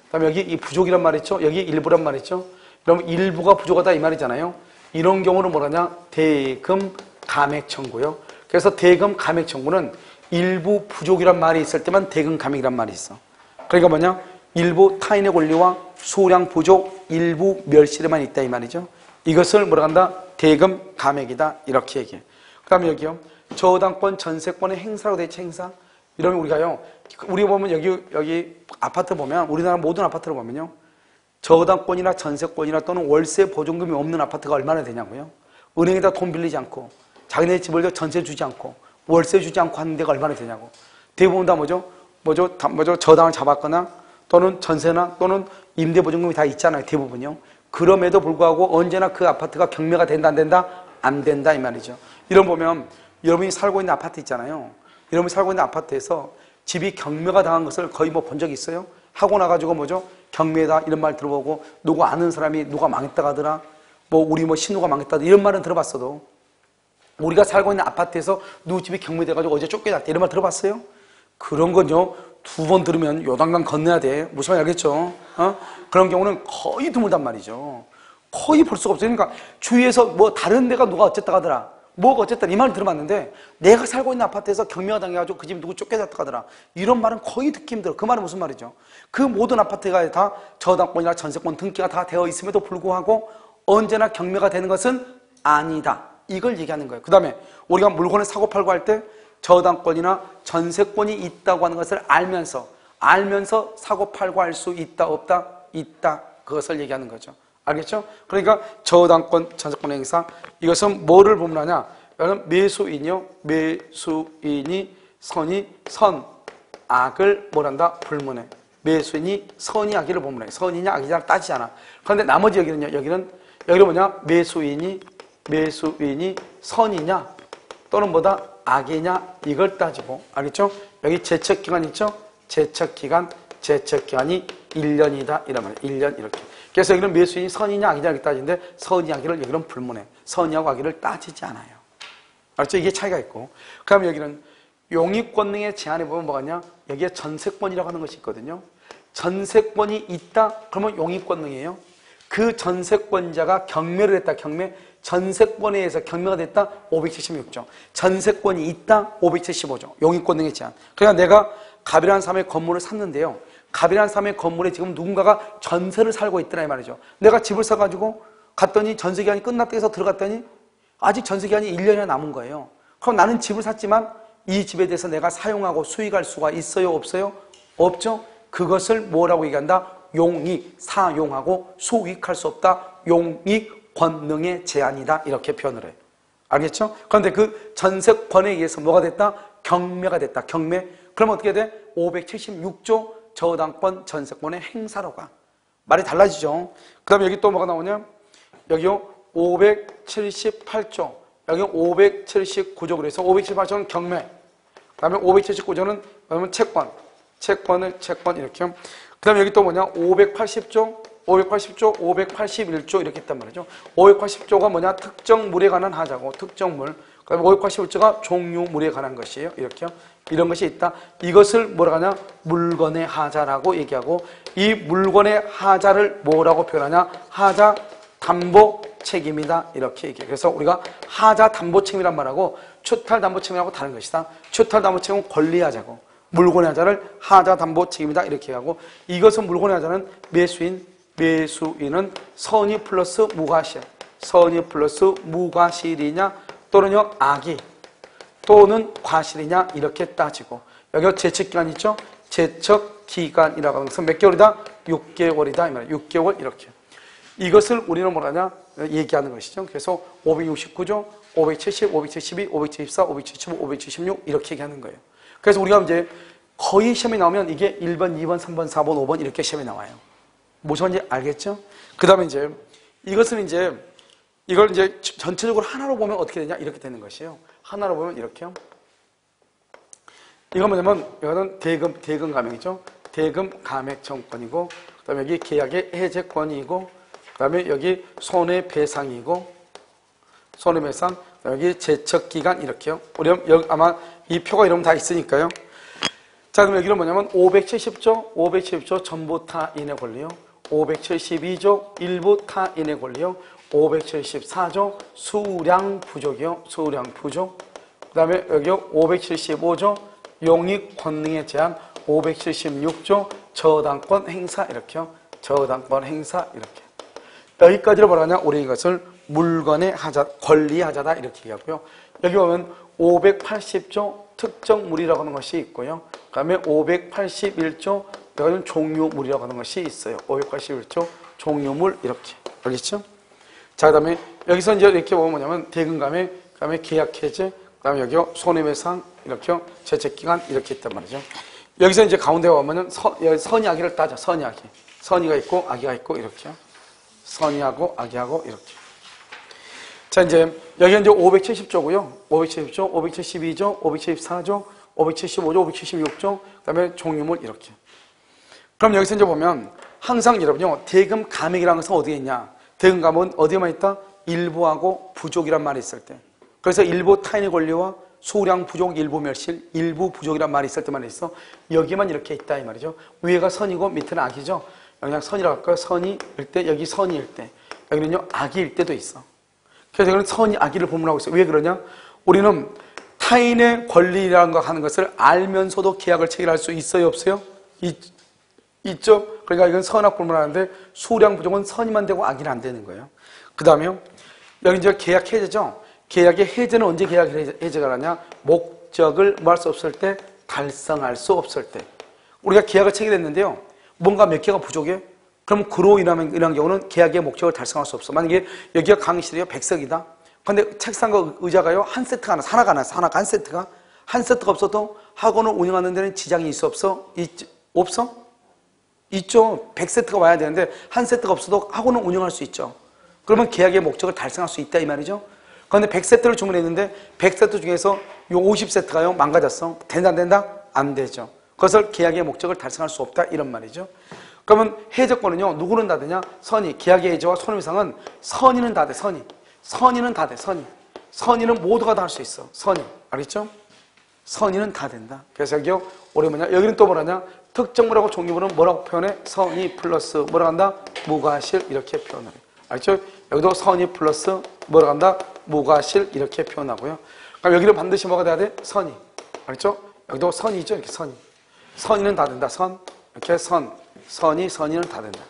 Speaker 1: 그다음에 여기 이 부족이란 말 있죠? 여기 일부란 말 있죠? 그럼 일부가 부족하다 이 말이잖아요. 이런 경우는 뭐라냐? 대금 감액 청구요. 그래서 대금 감액 청구는 일부 부족이란 말이 있을 때만 대금 감액이란 말이 있어. 그러니까 뭐냐? 일부 타인의 권리와 수량 부족, 일부 멸실에만 있다 이 말이죠. 이것을 뭐라 한다? 대금 감액이다 이렇게 얘기해. 그 다음에 여기요. 저당권 전세권의 행사로 되어 있지 행사. 이러면 우리가요. 우리 보면 여기 여기 아파트 보면 우리나라 모든 아파트를 보면요. 저당권이나 전세권이나 또는 월세 보증금이 없는 아파트가 얼마나 되냐고요. 은행에다 돈 빌리지 않고 자기네 집을 전세 주지 않고 월세 주지 않고 하는 데가 얼마나 되냐고. 대부분 다 뭐죠? 뭐죠? 다 뭐죠? 저당을 잡았거나 또는 전세나 또는 임대보증금이 다 있잖아요. 대부분요. 그럼에도 불구하고 언제나 그 아파트가 경매가 된다 안 된다? 안 된다 이 말이죠. 이런 보면 여러분이 살고 있는 아파트 있잖아요. 여러분이 살고 있는 아파트에서 집이 경매가 당한 것을 거의 뭐 본 적이 있어요? 하고 나가지고 뭐죠? 경매다 이런 말 들어보고 누구 아는 사람이 누가 망했다 가더라. 뭐 우리 뭐 신우가 망했다 이런 말은 들어봤어도 우리가 살고 있는 아파트에서 누구 집이 경매돼가지고 어제 쫓겨났다 이런 말 들어봤어요? 그런 건요. 두 번 들으면 요단강 건너야 돼. 무슨 말인지 알겠죠? 어? 그런 경우는 거의 드물단 말이죠. 거의 볼 수가 없어요. 그러니까 주위에서 뭐 다른 데가 누가 어쨌다 가더라. 뭐가 어쨌다 이 말을 들어봤는데 내가 살고 있는 아파트에서 경매가 당해가지고 그 집 누구 쫓겨났다 가더라. 이런 말은 거의 듣기 힘들어. 그 말은 무슨 말이죠? 그 모든 아파트가 다 저당권이나 전세권 등기가 다 되어 있음에도 불구하고 언제나 경매가 되는 것은 아니다. 이걸 얘기하는 거예요. 그 다음에 우리가 물건을 사고 팔고 할 때 저당권이나 전세권이 있다고 하는 것을 알면서 알면서 사고 팔고 할 수 있다 없다? 있다. 그것을 얘기하는 거죠. 알겠죠? 그러니까 저당권 전세권 행사 이것은 뭐를 보면하냐? 이거는 매수인이요. 매수인이 선이 선 악을 뭐란다? 불문해. 매수인이 선이 악이를 불문해. 선이냐 악이냐 따지지 않아. 그런데 나머지 여기는요. 여기는 여기는 뭐냐? 매수인이 매수인이 선이냐 또는 뭐다? 악이냐 이걸 따지고 알겠죠? 여기 제척기간 있죠? 제척기간 제척기간이 일 년이다 이러면 일 년 이렇게. 그래서 여기는 매수인이 선이냐 악이냐 이렇게 따지는데 선이 악이를 여기는 불문해. 선이하고 악이를 따지지 않아요. 알죠? 이게 차이가 있고. 그럼 여기는 용익권능의 제한에 보면 뭐가 있냐? 여기에 전세권이라고 하는 것이 있거든요. 전세권이 있다 그러면 용익권능이에요. 그 전세권자가 경매를 했다 경매 전세권에 의해서 경매가 됐다 오백칠십육 조 전세권이 있다 오백칠십오 조 용익권능의 제한. 그러니까 내가 갑이라는 사람의 건물을 샀는데요. 갑이라는 사람의 건물에 지금 누군가가 전세를 살고 있더라 이 말이죠. 내가 집을 사가지고 갔더니 전세기한이 끝났다 해서 들어갔더니 아직 전세기한이 일 년이나 남은 거예요. 그럼 나는 집을 샀지만 이 집에 대해서 내가 사용하고 수익할 수가 있어요 없어요? 없죠. 그것을 뭐라고 얘기한다? 용익, 사용하고 수익할 수 없다. 용익 권능의 제한이다 이렇게 표현을 해요. 알겠죠? 그런데 그 전세권에 의해서 뭐가 됐다? 경매가 됐다. 경매. 그럼 어떻게 돼? 오백칠십육 조 저당권 전세권의 행사로 가. 말이 달라지죠. 그 다음에 여기 또 뭐가 나오냐? 여기요 오백칠십팔 조 여기 오백칠십구 조 그래서 오백칠십팔 조는 경매. 그 다음에 오백칠십구 조는 그러면 채권. 채권을 채권 이렇게. 그 다음에 여기 또 뭐냐? 오백팔십 조 오백팔십 조, 오백팔십일 조 이렇게 했단 말이죠. 오백팔십 조가 뭐냐? 특정물에 관한 하자고 특정물. 그다음에 오백팔십일 조가 종류물에 관한 것이에요. 이렇게요. 이런 것이 있다. 이것을 뭐라 하냐? 물건의 하자라고 얘기하고 이 물건의 하자를 뭐라고 표현하냐? 하자 담보 책임이다. 이렇게 얘기해요. 그래서 우리가 하자 담보 책임이란 말하고 추탈 담보 책임하고 다른 것이다. 추탈 담보 책임은 권리 하자고 물건의 하자를 하자 담보 책임이다. 이렇게 하고 이것은 물건의 하자는 매수인 매수인은 선의 플러스 무과실, 선의 플러스 무과실이냐 또는요 악의 또는 과실이냐 이렇게 따지고 여기가 제척기간 있죠? 제척기간이라고 하는 것은 몇 개월이다? 육 개월이다 이 말이에요. 육 개월 이렇게. 이것을 우리는 뭐라냐? 얘기하는 것이죠. 그래서 오백육십구 조, 오백칠십, 오백칠십이, 오백칠십사, 오백칠십오, 오백칠십육 이렇게 얘기하는 거예요. 그래서 우리가 이제 거의 시험에 나오면 이게 일 번, 이 번, 삼 번, 사 번, 오 번 이렇게 시험에 나와요. 무슨 말인지 알겠죠? 그 다음에 이제 이것은 이제 이걸 이제 전체적으로 하나로 보면 어떻게 되냐? 이렇게 되는 것이에요. 하나로 보면 이렇게요. 이건 뭐냐면 이거는 대금, 대금 감액이죠. 대금 감액 청권이고 그 다음에 여기 계약의 해제권이고 그 다음에 여기 손해배상이고 손해배상 여기 제척기간 이렇게요. 우리 여기 아마 이 표가 이러면 다 있으니까요. 자, 그럼 여기는 뭐냐면 오백칠십 조, 오백칠십 조 전부 타인의 권리요. 오백칠십이 조 일부 타인의 권리요. 오백칠십사 조 수량 부족이요. 수량 부족. 그 다음에 여기 오백칠십오 조 용익 권능의 제한, 오백칠십육 조 저당권 행사 이렇게요. 저당권 행사 이렇게. 여기까지를 뭐라냐? 우리 이것을 물건의 하자, 권리의 하자다 이렇게 얘기하고요. 여기 보면 오백팔십 조 특정물이라고 하는 것이 있고요. 그 다음에 오백팔십일 조 여기는 종류물이라고 하는 것이 있어요. 오백팔십일 조 종류물 이렇게. 알겠죠? 자, 그 다음에 여기서 이제 이렇게 보면 뭐냐면 대금감해, 그 다음에 계약해제, 그 다음에 여기 손해배상 이렇게 죄책기간 이렇게 있단 말이죠. 여기서 이제 가운데 보면은 선, 여기 선의 악의를 따져. 선의 악의. 선의가 있고 악의가 있고 이렇게요. 선의하고 악의하고 이렇게. 자, 이제 여기 이제 오백칠십 조고요. 오백칠십 조, 오백칠십이 조, 오백칠십사 조, 오백칠십오 조, 오백칠십육 조, 그 다음에 종류물 이렇게. 그럼 여기서 이제 보면 항상 여러분요, 대금 감액이라는 것은 어디에 있냐? 대금 감액은 어디에만 있다? 일부하고 부족이란 말이 있을 때. 그래서 일부 타인의 권리와 수량 부족, 일부 멸실, 일부 부족이란 말이 있을 때만 있어. 여기만 이렇게 있다 이 말이죠. 위에가 선이고 밑에는 악이죠. 그냥 선이라고 할까요? 선이일 때, 여기 선이일 때, 여기는요 악이일 때도 있어. 그래서 여기는 선이 악의를 보문하고 있어요. 왜 그러냐? 우리는 타인의 권리라는 거 하는 것을 알면서도 계약을 체결할 수 있어요, 없어요? 있, 있죠? 그러니까 이건 선악 불문하는데 수량 부족은 선이만 되고 악의는 안 되는 거예요. 그 다음에 여기 이제 계약 해제죠. 계약의 해제는 언제 계약 해제가 하냐? 목적을 뭐 할 수 없을 때, 달성할 수 없을 때. 우리가 계약을 체결했는데요. 뭔가 몇 개가 부족해? 그럼 그로 인한, 인한 경우는 계약의 목적을 달성할 수 없어. 만약에 여기가 강의실이요, 백석이다. 근데 책상과 의자가요, 한 세트가 하나, 하나가 하나, 하나가 한 세트가. 한 세트가 없어도 학원을 운영하는 데는 지장이 있어, 없어? 있, 없어? 있죠. 백 세트가 와야 되는데, 한 세트가 없어도 학원을 운영할 수 있죠. 그러면 계약의 목적을 달성할 수 있다, 이 말이죠. 그런데 백 세트를 주문했는데, 백 세트 중에서 요 오십 세트가요, 망가졌어. 된다, 안 된다? 안 되죠. 그것을 계약의 목적을 달성할 수 없다, 이런 말이죠. 그러면 해제권은요, 누구는 다 되냐? 선의. 계약의 해제와 손해배상은 선의는 다 돼, 선의. 선의는 다 돼, 선의. 선의는 모두가 다 할 수 있어, 선의. 알겠죠? 선의는 다 된다. 그래서 여기요, 우리 뭐냐? 여기는 또 뭐라냐? 특정물하고 종류물은 뭐라고 표현해? 선의 플러스 뭐라고 한다? 무과실 이렇게 표현을 해. 알겠죠? 여기도 선의 플러스 뭐라고 한다? 무과실 이렇게 표현하고요. 그럼 여기는 반드시 뭐가 돼야 돼? 선의. 알겠죠? 여기도 선이죠, 이렇게 선의. 선의는 다 된다, 선. 이렇게 선. 선의, 선의는 다 된다.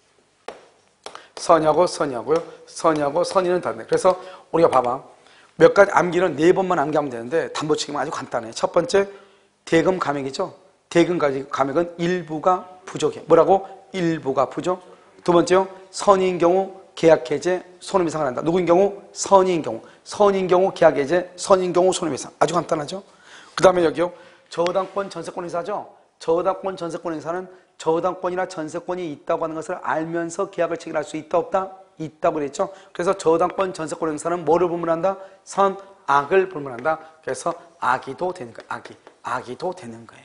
Speaker 1: 선의하고 선의하고요. 선의하고 선의는 다 된다. 그래서 우리가 봐봐. 몇 가지 암기는 네 번만 암기하면 되는데 담보책임은 아주 간단해. 첫 번째, 대금 감액이죠. 대금 감액은 일부가 부족해. 뭐라고? 일부가 부족. 두 번째요, 선의인 경우 계약 해제, 손해배상을 한다. 누구인 경우? 선의인 경우. 선의인 경우 계약 해제, 선의인 경우 손해배상. 아주 간단하죠. 그 다음에 여기요, 저당권 전세권 행사죠. 저당권 전세권 행사는 저당권이나 전세권이 있다고 하는 것을 알면서 계약을 체결할 수 있다, 없다? 있다고 그랬죠. 그래서 저당권 전세권 행사는 뭐를 불문한다? 선, 악을 불문한다. 그래서 악의도 되는 거예요. 악의. 악의도 되는 거예요.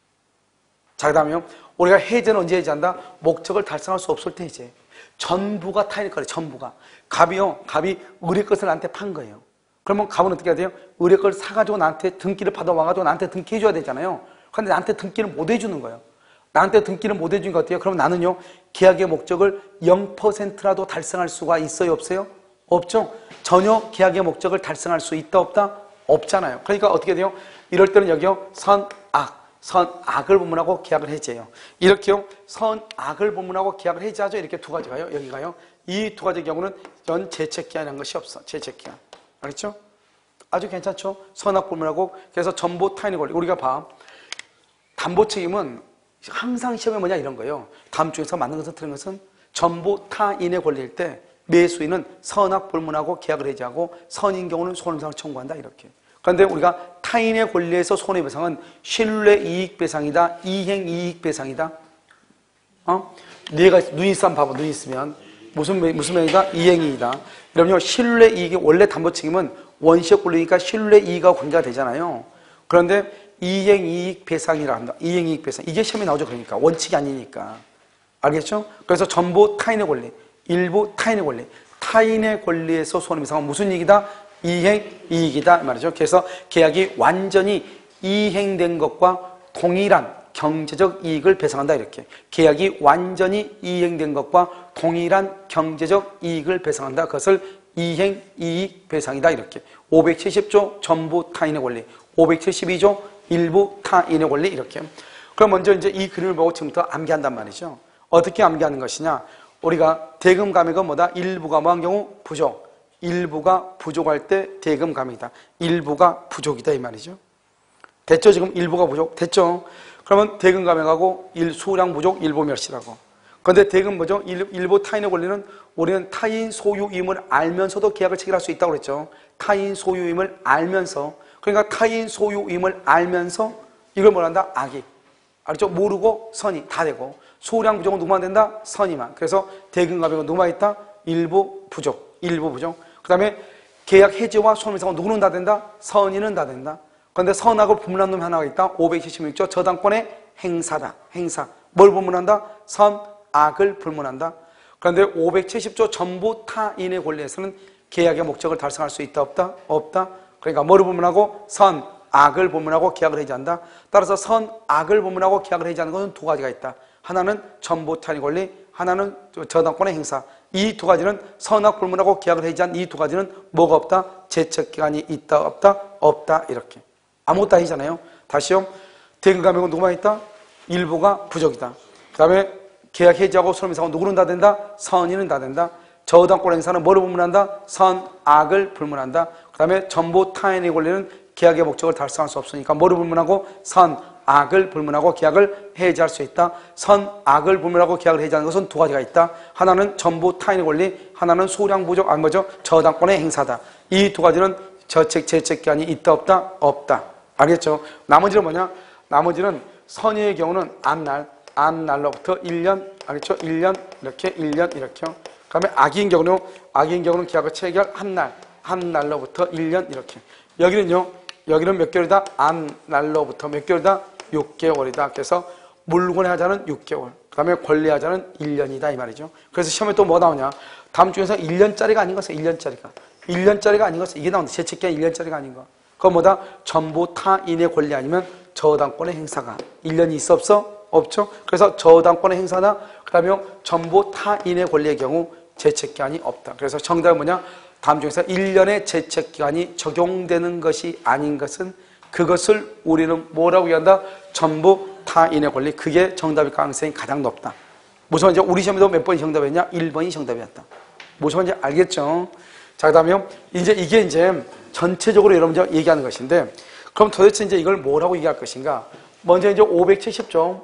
Speaker 1: 자, 그 다음에 우리가 해제는 언제 해제한다? 목적을 달성할 수 없을 때 해제. 전부가 타인의 거래, 전부가. 갑이요, 갑이 의뢰 것을 나한테 판 거예요. 그러면 갑은 어떻게 해야 돼요? 의뢰 걸 사가지고 나한테 등기를 받아와가지고 나한테 등기해줘야 되잖아요. 근데 나한테 등기를 못 해주는 거예요. 나한테 등기를 못 해준 것 같아요. 그럼 나는요, 계약의 목적을 영 퍼센트라도 달성할 수가 있어요, 없어요? 없죠? 전혀 계약의 목적을 달성할 수 있다, 없다? 없잖아요. 그러니까 어떻게 돼요? 이럴 때는 여기요, 선, 악. 선, 악을 본문하고 계약을 해제해요. 이렇게요, 선, 악을 본문하고 계약을 해제하죠. 이렇게 두 가지가요, 여기가요. 이 두 가지 경우는 연 재책기한이라는 것이 없어, 재책기한. 알겠죠? 아주 괜찮죠? 선악 본문하고. 그래서 전부 타인의 권리. 우리가 봐. 담보 책임은 항상 시험에 뭐냐 이런 거예요. 다음 중에서 맞는 것은 틀린 것은 전부 타인의 권리일 때 매수인은 선악 불문하고 계약을 해제하고 선인 경우는 손해배상을 청구한다 이렇게. 그런데 우리가 타인의 권리에서 손해배상은 신뢰이익배상이다, 이행이익배상이다. 어? 뇌가 눈 있으면 봐봐. 눈 있으면 무슨 무슨 명이다? 이행이익이다. 그러면요, 신뢰이익이 원래 담보 책임은 원시적 권리니까 신뢰이익과 관계가 되잖아요. 그런데 이행이익 배상이라 한다. 이행이익 배상. 이게 시험에 나오죠. 그러니까. 원칙이 아니니까. 알겠죠? 그래서 전부 타인의 권리, 일부 타인의 권리. 타인의 권리에서 손해배상은 무슨 이익이다? 이행이익이다. 말이죠. 그래서 계약이 완전히 이행된 것과 동일한 경제적 이익을 배상한다 이렇게. 계약이 완전히 이행된 것과 동일한 경제적 이익을 배상한다. 그것을 이행이익 배상이다 이렇게. 오백칠십 조 전부 타인의 권리, 오백칠십이 조 일부 타인의 권리 이렇게. 그럼 먼저 이제 이 그림을 보고 지금부터 암기한단 말이죠. 어떻게 암기하는 것이냐? 우리가 대금 감액은 뭐다? 일부가 뭐한 경우? 부족. 일부가 부족할 때 대금 감액이다. 일부가 부족이다 이 말이죠. 됐죠? 지금 일부가 부족 됐죠? 그러면 대금 감액하고 일 수량 부족 일부 멸시라고. 그런데 대금 뭐죠? 일, 일부 타인의 권리는 우리는 타인 소유임을 알면서도 계약을 체결할 수 있다고 그랬죠. 타인 소유임을 알면서. 그러니까 타인 소유임을 알면서 이걸 뭐란다? 악이. 알죠? 모르고 선이 다 되고. 수량 부족은 누구만 된다? 선이만. 그래서 대금 감액은 누구만 있다? 일부 부족. 일부 부족. 그 다음에 계약 해지와 손해배상은 누구는 다 된다? 선의는 다 된다. 그런데 선악을 분문한 놈이 하나가 있다. 오백칠십육 조 저당권의 행사다. 행사. 뭘 분문한다? 선, 악을 불문한다. 그런데 오백칠십 조 전부 타인의 권리에서는 계약의 목적을 달성할 수 있다 없다? 없다. 그러니까 뭐를 불문하고? 선, 악을 불문하고 계약을 해지한다. 따라서 선, 악을 불문하고 계약을 해지하는 것은 두 가지가 있다. 하나는 전부 타인의 권리, 하나는 저당권의 행사. 이 두 가지는 선악 불문하고 계약을 해지한 이 두 가지는 뭐가 없다? 제척기간이 있다 없다? 없다 이렇게. 아무것도 아니잖아요. 다시요. 대금 감액은 누구만 있다? 일부가 부족이다. 그 다음에 계약 해지하고 손해배상은 누구는 다 된다? 선의는 다 된다. 저당권 행사는 뭐를 불문한다? 선, 악을 불문한다. 그 다음에 전부 타인의 권리는 계약의 목적을 달성할 수 없으니까 뭐를 불문하고? 선, 악을 불문하고 계약을 해지할 수 있다. 선, 악을 불문하고 계약을 해지하는 것은 두 가지가 있다. 하나는 전부 타인의 권리, 하나는 수량 부족, 아니 뭐죠? 저당권의 행사다. 이 두 가지는 저책, 제책기한이 있다 없다? 없다. 알겠죠? 나머지는 뭐냐? 나머지는 선의의 경우는 안날, 안날로부터 일 년, 알겠죠? 일 년, 이렇게, 일 년, 이렇게요. 그 다음에 악인 경우는, 악인 경우는 계약을 체결 한 날, 한 날로부터 일 년, 이렇게. 여기는요, 여기는 몇 개월이다? 안날로부터 몇 개월이다? 육 개월이다. 그래서 물건의 하자는 육 개월. 그 다음에 권리 하자는 일 년이다. 이 말이죠. 그래서 시험에 또 뭐 나오냐? 다음 중에서 일 년짜리가 아닌 것은 일 년짜리가. 일 년짜리가 아닌 것은 이게 나온다. 제책기한 일 년짜리가 아닌 거. 그건 뭐다? 전부 타인의 권리 아니면 저당권의 행사가. 일 년이 있어 없어? 없죠. 그래서 저당권의 행사나 그 다음에 전부 타인의 권리의 경우 제책기한이 없다. 그래서 정답은 뭐냐? 다음 중에서 일 년의 제책기간이 적용되는 것이 아닌 것은 그것을 우리는 뭐라고 얘기한다? 전부 타인의 권리. 그게 정답일 가능성이 가장 높다. 무슨 말인지 우리 시험에도 몇 번이 정답이었냐? 일 번이 정답이었다. 무슨 말인지 알겠죠? 자, 그 다음에 이제 이게 이제 전체적으로 여러분 얘기하는 것인데 그럼 도대체 이제 이걸 뭐라고 얘기할 것인가? 먼저 이제 오백칠십 조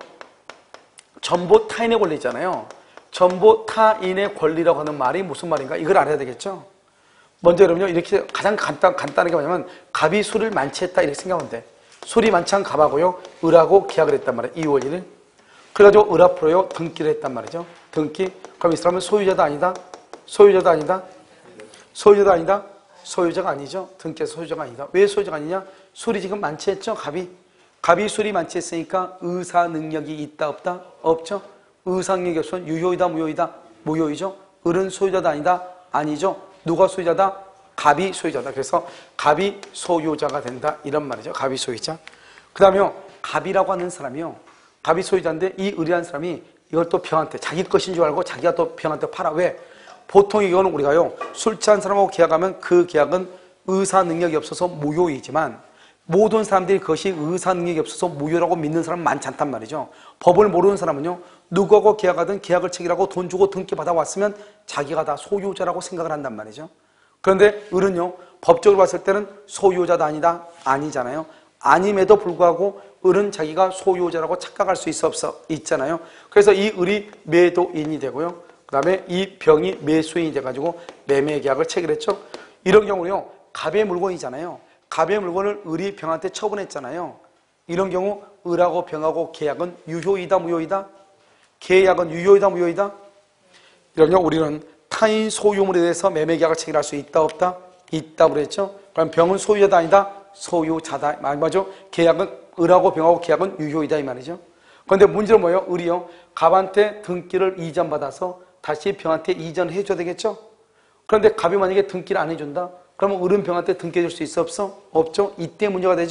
Speaker 1: 전부 타인의 권리 있잖아요. 전부 타인의 권리라고 하는 말이 무슨 말인가? 이걸 알아야 되겠죠? 먼저 여러분요, 이렇게 가장 간단, 간단하게 뭐냐면, 갑이 술을 만취했다, 이렇게 생각하면 돼. 술이 만취한 갑하고요, 을하고 계약을 했단 말이에요. 이월 일 일. 그래가지고 을 앞으로요, 등기를 했단 말이죠. 등기. 그럼 이 사람은 소유자다, 아니다? 소유자다, 아니다? 소유자다, 아니다? 소유자가 아니죠. 등기에서 소유자가 아니다. 왜 소유자가 아니냐? 술이 지금 만취했죠, 갑이. 갑이 술이 만취했으니까 의사 능력이 있다, 없다? 없죠. 의사 능력이 없으면 유효이다, 무효이다? 무효이죠. 을은 소유자다, 아니다? 아니죠. 누가 소유자다? 갑이 소유자다. 그래서 갑이 소유자가 된다. 이런 말이죠. 갑이 소유자. 그 다음에 갑이라고 하는 사람이요. 갑이 소유자인데 이 을이라는 사람이 이걸 또 병한테 자기 것인 줄 알고 자기가 또 병한테 팔아. 왜? 보통 이거는 우리가요. 술 취한 사람하고 계약하면 그 계약은 의사 능력이 없어서 무효이지만 모든 사람들이 그것이 의사 능력이 없어서 무효라고 믿는 사람은 많지 않단 말이죠. 법을 모르는 사람은요. 누구하고 계약하든 계약을 체결하고 돈 주고 등기 받아왔으면 자기가 다 소유자라고 생각을 한단 말이죠. 그런데 을은요. 법적으로 봤을 때는 소유자도 아니다? 아니잖아요. 아님에도 불구하고 을은 자기가 소유자라고 착각할 수 있어 없어? 있잖아요. 그래서 이 을이 매도인이 되고요. 그 다음에 이 병이 매수인이 돼가지고 매매 계약을 체결했죠. 이런 경우요. 갑의 물건이잖아요. 갑의 물건을 을이 병한테 처분했잖아요. 이런 경우 을하고 병하고 계약은 유효이다, 무효이다? 계약은 유효이다, 무효이다? 이런 경우 우리는 타인 소유물에 대해서 매매 계약을 체결할 수 있다, 없다? 있다고 그랬죠. 그럼 병은 소유자다, 아니다? 소유자다. 맞죠? 계약은 을하고 병하고 계약은 유효이다 이 말이죠. 그런데 문제는 뭐예요? 을이요. 갑한테 등기를 이전받아서 다시 병한테 이전해 줘야 되겠죠. 그런데 갑이 만약에 등기를 안 해준다? 그러면 을은 병한테 등기해 줄 수 있어 없어? 없죠. 이때 문제가 되죠.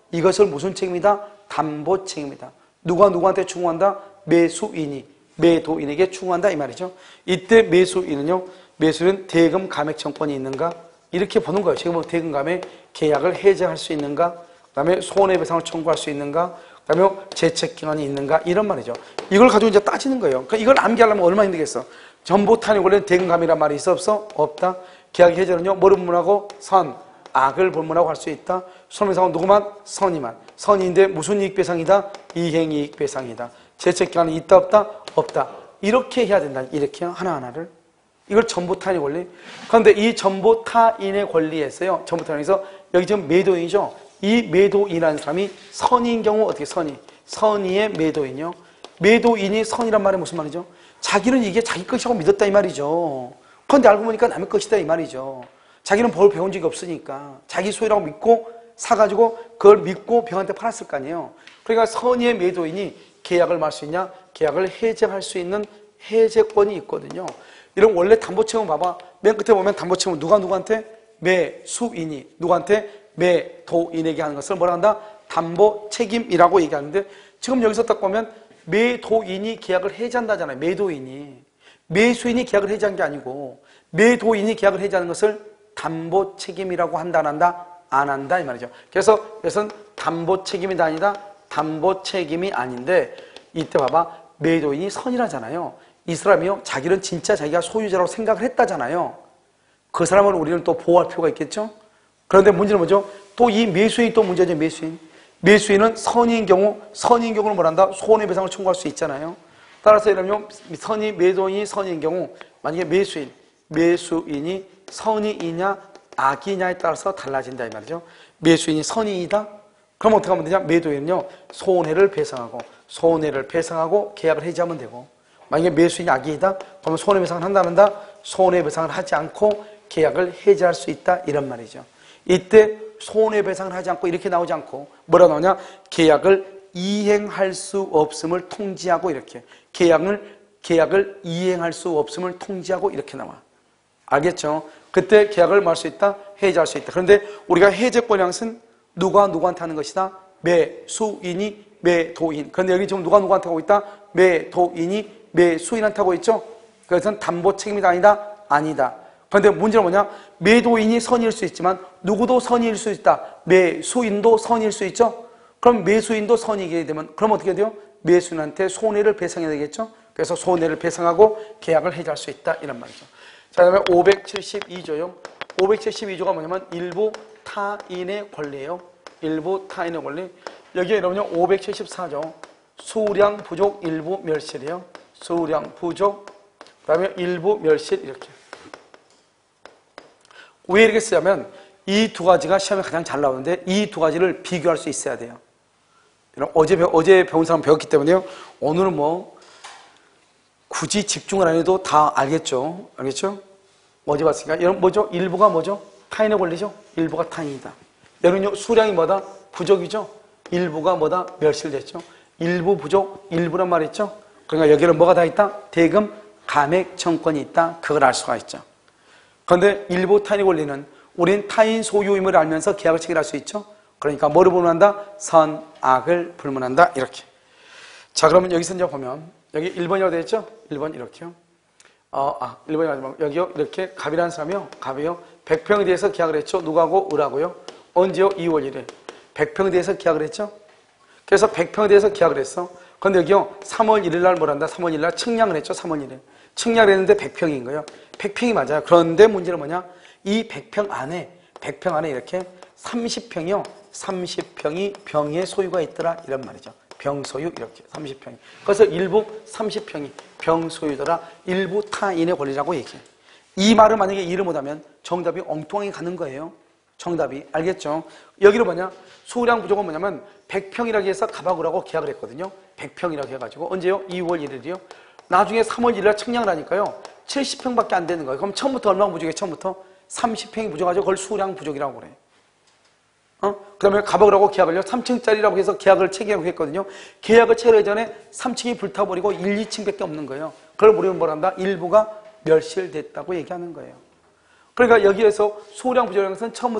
Speaker 1: 이것을 무슨 책임이다? 담보 책임이다. 누가 누구한테 추궁한다? 매수인이 매도인에게 추궁한다 이 말이죠. 이때 매수인은요, 매수인은 대금 감액 청권이 있는가? 이렇게 보는 거예요. 지금 대금 감액 계약을 해제할 수 있는가? 그 다음에 손해배상을 청구할 수 있는가? 그 다음에 재책기간이 있는가? 이런 말이죠. 이걸 가지고 이제 따지는 거예요. 그러니까 이걸 암기하려면 얼마나 힘들겠어. 전보탄이 원래 대금 감액이란 말이 있어 없어? 없다. 계약 해제는요, 뭐를 불문하고? 선, 악을 불문하고 할 수 있다. 손해배상은 누구만? 선이만. 선인데 무슨 이익배상이다? 이행이익배상이다. 재책기간이 있다 없다? 없다. 이렇게 해야 된다. 이렇게 하나하나를. 이걸 전보타인의 권리. 그런데 이 전보타인의 권리에서요, 전보타인에서 여기 지금 매도인이죠. 이 매도인이라는 사람이 선인 경우 어떻게 선의? 선의의 매도인이요. 매도인이 선이란 말이 무슨 말이죠? 자기는 이게 자기 것이라고 믿었다 이 말이죠. 그런데 알고 보니까 남의 것이다 이 말이죠. 자기는 뭘 배운 적이 없으니까 자기 소유라고 믿고 사가지고 그걸 믿고 병한테 팔았을 거 아니에요. 그러니까 선의의 매도인이 계약을 말 수 있냐? 계약을 해제할 수 있는 해제권이 있거든요. 이런 원래 담보채무 봐봐. 맨 끝에 보면 담보채무 누가 누구한테? 매수인이 누구한테? 매도인에게 하는 것을 뭐라 한다? 담보책임이라고 얘기하는데 지금 여기서 딱 보면 매도인이 계약을 해제한다잖아요. 매도인이. 매수인이 계약을 해제한 게 아니고 매도인이 계약을 해제하는 것을 담보책임이라고 한다 안 한다? 안 한다 이 말이죠. 그래서 이것은 담보책임이 아니다. 담보책임이 아닌데 이때 봐봐. 매도인이 선이라잖아요. 이 사람이요, 자기는 진짜 자기가 소유자라고 생각을 했다잖아요. 그 사람을 우리는 또 보호할 필요가 있겠죠? 그런데 문제는 뭐죠? 또 이 매수인이 또 문제죠, 매수인. 매수인은 선인 경우, 선인 경우는 뭐란다? 손해배상을 청구할 수 있잖아요. 따라서 이러면 선이, 매도인이 선인 경우, 만약에 매수인, 매수인이 선이냐, 악이냐에 따라서 달라진다, 이 말이죠. 매수인이 선이이다? 그럼 어떻게 하면 되냐? 매도인은요, 손해를 배상하고, 손해를 배상하고 계약을 해지하면 되고, 만약에 매수인이 악이다? 그러면 손해배상을 한다, 안 한다? 손해배상을 하지 않고 계약을 해지할 수 있다, 이런 말이죠. 이때 손해배상을 하지 않고 이렇게 나오지 않고 뭐라 나오냐? 계약을 이행할 수 없음을 통지하고 이렇게 계약을, 계약을 이행할 수 없음을 통지하고 이렇게 나와. 알겠죠? 그때 계약을 말 수 있다? 해지할 수 있다. 그런데 우리가 해제권 양은 누가 누구한테 하는 것이다? 매수인이 매도인. 그런데 여기 지금 누가 누구한테 하고 있다? 매도인이 매수인한테 하고 있죠? 그것은 담보 책임이 아니다? 아니다. 그런데 문제는 뭐냐? 매도인이 선일 수 있지만 누구도 선일 수 있다. 매수인도 선일 수 있죠? 그럼 매수인도 선이게 되면 그럼 어떻게 돼요? 매수인한테 손해를 배상해야 되겠죠? 그래서 손해를 배상하고 계약을 해지할 수 있다. 이런 말이죠. 자, 그 다음에 오백칠십이 조요. 오백칠십이 조가 뭐냐면 일부 타인의 권리예요. 일부 타인의 권리. 여기에 여러분요, 오백칠십사 조. 수량 부족 일부 멸실이에요. 수량 부족, 그 다음에 일부 멸실 이렇게. 왜 이렇게 쓰냐면 이 두 가지가 시험에 가장 잘 나오는데 이 두 가지를 비교할 수 있어야 돼요. 어제, 배, 어제 배운 사람 배웠기 때문에요. 오늘은 뭐 굳이 집중을 안 해도 다 알겠죠. 알겠죠? 어제 봤으니까. 여러분 뭐죠? 일부가 뭐죠? 타인의 권리죠? 일부가 타인이다. 여러분요, 수량이 뭐다? 부족이죠? 일부가 뭐다? 멸실됐죠? 일부 부족, 일부란 말이 있죠? 그러니까 여기는 뭐가 다 있다? 대금 감액 청권이 있다. 그걸 알 수가 있죠. 그런데 일부 타인의 권리는 우린 타인 소유임을 알면서 계약을 체결할 수 있죠. 그러니까 뭐를 불문한다? 선, 악을 불문한다. 이렇게. 자, 그러면 여기서 이제 보면 여기 일 번이라고 되어 있죠? 일 번 이렇게요. 어, 아, 일 번이라고 여기요. 이렇게 갑이라는 사람이요. 갑이요. 백 평에 대해서 계약을 했죠. 누구하고? 을하고요. 언제요? 이월 일일. 백 평에 대해서 계약을 했죠. 그래서 백 평에 대해서 계약을 했어. 그런데 여기요. 삼월 일일 날 뭐란다? 삼월 일일 날 측량을 했죠. 삼월 일일. 측량을 했는데 백 평인 거예요. 백 평이 맞아요. 그런데 문제는 뭐냐? 이 백 평 안에, 백 평 안에 이렇게 삼십 평이요. 삼십 평이 병의 소유가 있더라. 이런 말이죠. 병 소유 이렇게 삼십 평이. 그래서 일부 삼십 평이 병 소유더라. 일부 타인의 권리라고 얘기해. 이 말을 만약에 이해를 못하면 정답이 엉뚱하게 가는 거예요. 정답이. 알겠죠? 여기로 뭐냐? 수량 부족은 뭐냐면 백 평이라고 해서 가박으라고 계약을 했거든요. 백 평이라고 해가지고. 언제요? 이월 일일이요. 나중에 삼월 일일 날 측량을 하니까요. 칠십 평밖에 안 되는 거예요. 그럼 처음부터 얼마나 부족해? 처음부터 삼십 평이 부족하죠. 그걸 수량 부족이라고 그래. 어? 그 다음에 가박을 하고 계약을요. 삼 층짜리라고 해서 계약을 체결하고 했거든요. 계약을 체결하기 전에 삼 층이 불타버리고 일, 이 층밖에 없는 거예요. 그걸 우리는 뭐란다? 일부가 멸실됐다고 얘기하는 거예요. 그러니까 여기에서 수량 부족이라는 것은 처음부터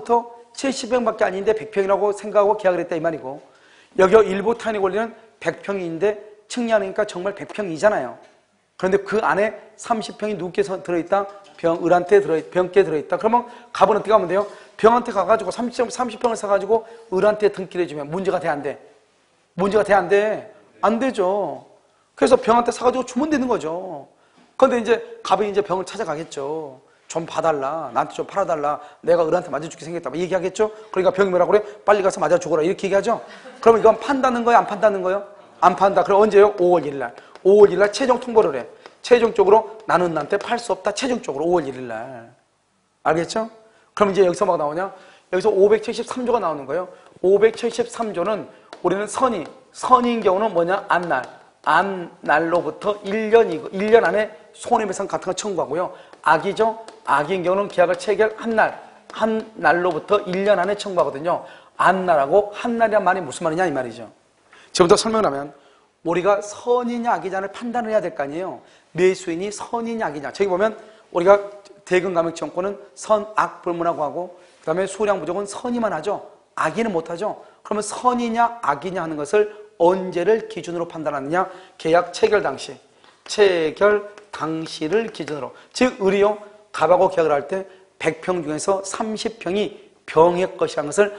Speaker 1: 칠십 평밖에 아닌데 백 평이라고 생각하고 계약을 했다 이 말이고, 여기 일부 타인의 권리는 백 평인데 측량하니까 정말 백 평이잖아요. 그런데 그 안에 삼십 평이 누구께 들어있다? 병, 을한테 들어있, 병께 들어있다. 그러면 갑은 어떻게 하면 돼요? 병한테 가가지고 삼십 평을 사가지고 을한테 등기를 해주면 문제가 돼, 안 돼? 문제가 돼, 안 돼? 안 되죠. 그래서 병한테 사가지고 주면 되는 거죠. 그런데 이제 갑이 이제 병을 찾아가겠죠. 좀 봐달라. 나한테 좀 팔아달라. 내가 을한테 맞아 죽게 생겼다. 얘기하겠죠? 그러니까 병이 뭐라고 그래? 빨리 가서 맞아 죽어라. 이렇게 얘기하죠? 그러면 이건 판다는 거예요? 안 판다는 거예요? 안 판다. 그럼 언제요? 오월 일일. 오월 일일 최종 통보를 해. 최종적으로 나는 나한테 팔 수 없다. 최종적으로 오월 일일. 알겠죠? 그럼 이제 여기서 뭐가 나오냐? 여기서 오백칠십삼 조가 나오는 거예요. 오백칠십삼 조는 우리는 선의, 선의인 경우는 뭐냐? 안날. 안날로부터 일 년이고, 일 년 안에 손해배상 같은 거 청구하고요. 악이죠? 악인 경우는 계약을 체결한 날, 한 날로부터 일 년 안에 청구하거든요. 안날하고 한날이란 말이 무슨 말이냐 이 말이죠. 지금부터 설명을 하면 우리가 선이냐 악이냐를 판단을 해야 될 거 아니에요. 매수인이 선이냐 악이냐. 저기 보면 우리가 대금감액청구는 선, 악 불문하고 하고, 그 다음에 수량 부족은 선이만 하죠. 악이는 못하죠. 그러면 선이냐 악이냐 하는 것을 언제를 기준으로 판단하느냐? 계약 체결 당시. 체결 당시를 기준으로. 즉 을이요, 갑하고 계약을 할 때 백 평 중에서 삼십 평이 병의 것이라는 것을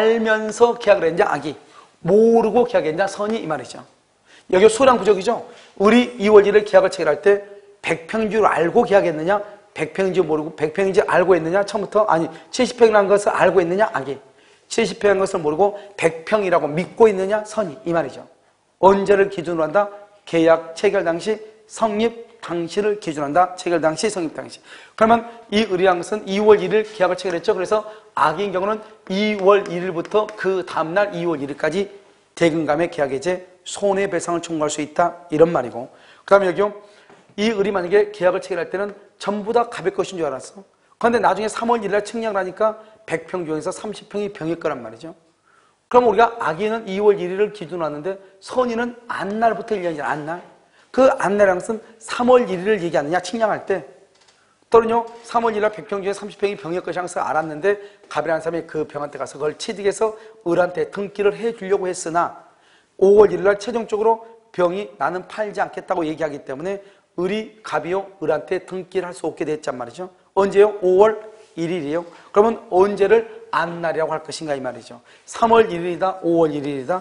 Speaker 1: 알면서 계약을 했냐 악이, 모르고 계약했냐 선이, 이 말이죠. 여기 수량 부족이죠. 을이 이월 일일 계약을 체결할 때 백 평인 줄 알고 계약했느냐, 백 평인지 모르고 백 평인지 알고 했느냐, 처음부터, 아니 칠십 평이라는 것을 알고 했느냐 악이, 칠십 평인 것을 모르고 백 평이라고 믿고 있느냐 선이, 이 말이죠. 언제를 기준으로 한다? 계약 체결 당시, 성립 당시를 기준한다. 체결 당시, 성립 당시. 그러면 이 을이라는 것은 이월 일일 계약을 체결했죠. 그래서 악인 경우는 이월 일일부터 그 다음날 이월 일일까지 대금감의 계약 해제, 손해배상을 청구할 수 있다. 이런 말이고, 그 다음에 여기요, 이 을이 만약에 계약을 체결할 때는 전부 다 갑의 것인 줄 알았어. 그런데 나중에 삼월 일일 날 측량을 하니까 백 평 중에서 삼십 평이 병일 거란 말이죠. 그럼 우리가 악인은 이월 일일을 기준으로 하는데 선인은 안날부터 일 년이잖아. 안날. 그 안날이라는 것은 삼월 일일을 얘기하느냐 측량할 때, 또는요 삼월 일일 날 백 평 중에 삼십 평이 병일 것이라는 것을 알았는데 갑이라는 사람이 그 병한테 가서 그걸 취득해서 을한테 등기를 해주려고 했으나 오월 일일 날 최종적으로 병이 나는 팔지 않겠다고 얘기하기 때문에 을이 갑이요 을한테 등기를 할 수 없게 됐단 말이죠. 언제요? 오월 일일이요. 그러면 언제를 안날이라고 할 것인가 이 말이죠. 삼월 일일이다, 오월 일일이다.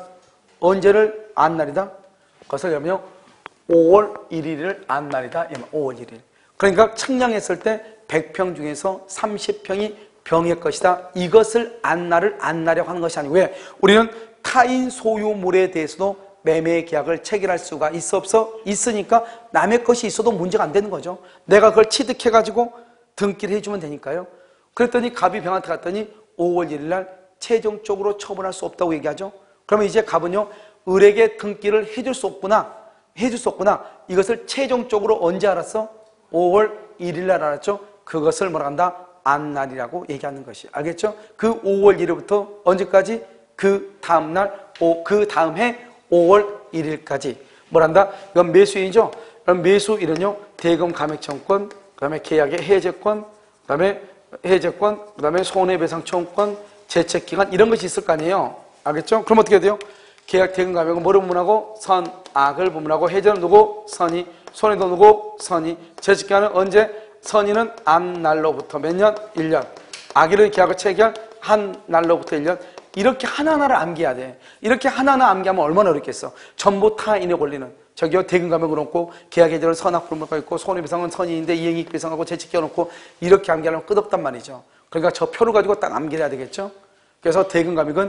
Speaker 1: 언제를 안날이다? 그것을 그러면 오월 일일을 안날이다. 오월 일일. 그러니까 측량했을 때 백 평 중에서 삼십 평이 병의 것이다. 이것을 안날을 안날이라고 하는 것이 아니고, 왜? 우리는 타인 소유물에 대해서도 매매 계약을 체결할 수가 있어 없어? 있으니까 남의 것이 있어도 문제가 안 되는 거죠. 내가 그걸 취득해가지고 등기를 해주면 되니까요. 그랬더니 갑이 병한테 갔더니 오월 일일 날 최종적으로 처분할 수 없다고 얘기하죠. 그러면 이제 갑은요 을에게 등기를 해줄 수 없구나, 해줄 수 없구나. 이것을 최종적으로 언제 알았어? 오월 일일 날 알았죠. 그것을 뭐라 한다? 안날이라고 얘기하는 것이. 알겠죠? 그 오월 일일부터 언제까지? 그 다음날, 그 다음 해 오월 일일까지 뭐란다? 이건 매수인이죠. 그럼 매수일은요 대금 감액청구권, 그 다음에 계약의 해제권, 그 다음에 해제권, 그 다음에 손해배상 청구권, 제책기간, 이런 것이 있을 거 아니에요. 알겠죠? 그럼 어떻게 돼요? 계약 대금 감액은 뭐를 부문하고? 선, 악을 부문하고, 해제는 누구? 선이, 손해도 누구? 선이, 제책기간은 언제? 선이는 안날로부터 몇 년? 일 년. 악일은 계약을 체결한 날로부터 일 년. 이렇게 하나하나를 암기해야 돼. 이렇게 하나하나 암기하면 얼마나 어렵겠어. 전부 타인의 권리는 저기요 대금 감액을 놓고 계약 해제를 선악 불문하고 있고, 손해배상은 선의인데 이행이익 배상하고 제치켜 놓고, 이렇게 암기하려면 끝없단 말이죠. 그러니까 저 표를 가지고 딱 암기해야 되겠죠. 그래서 대금 감액은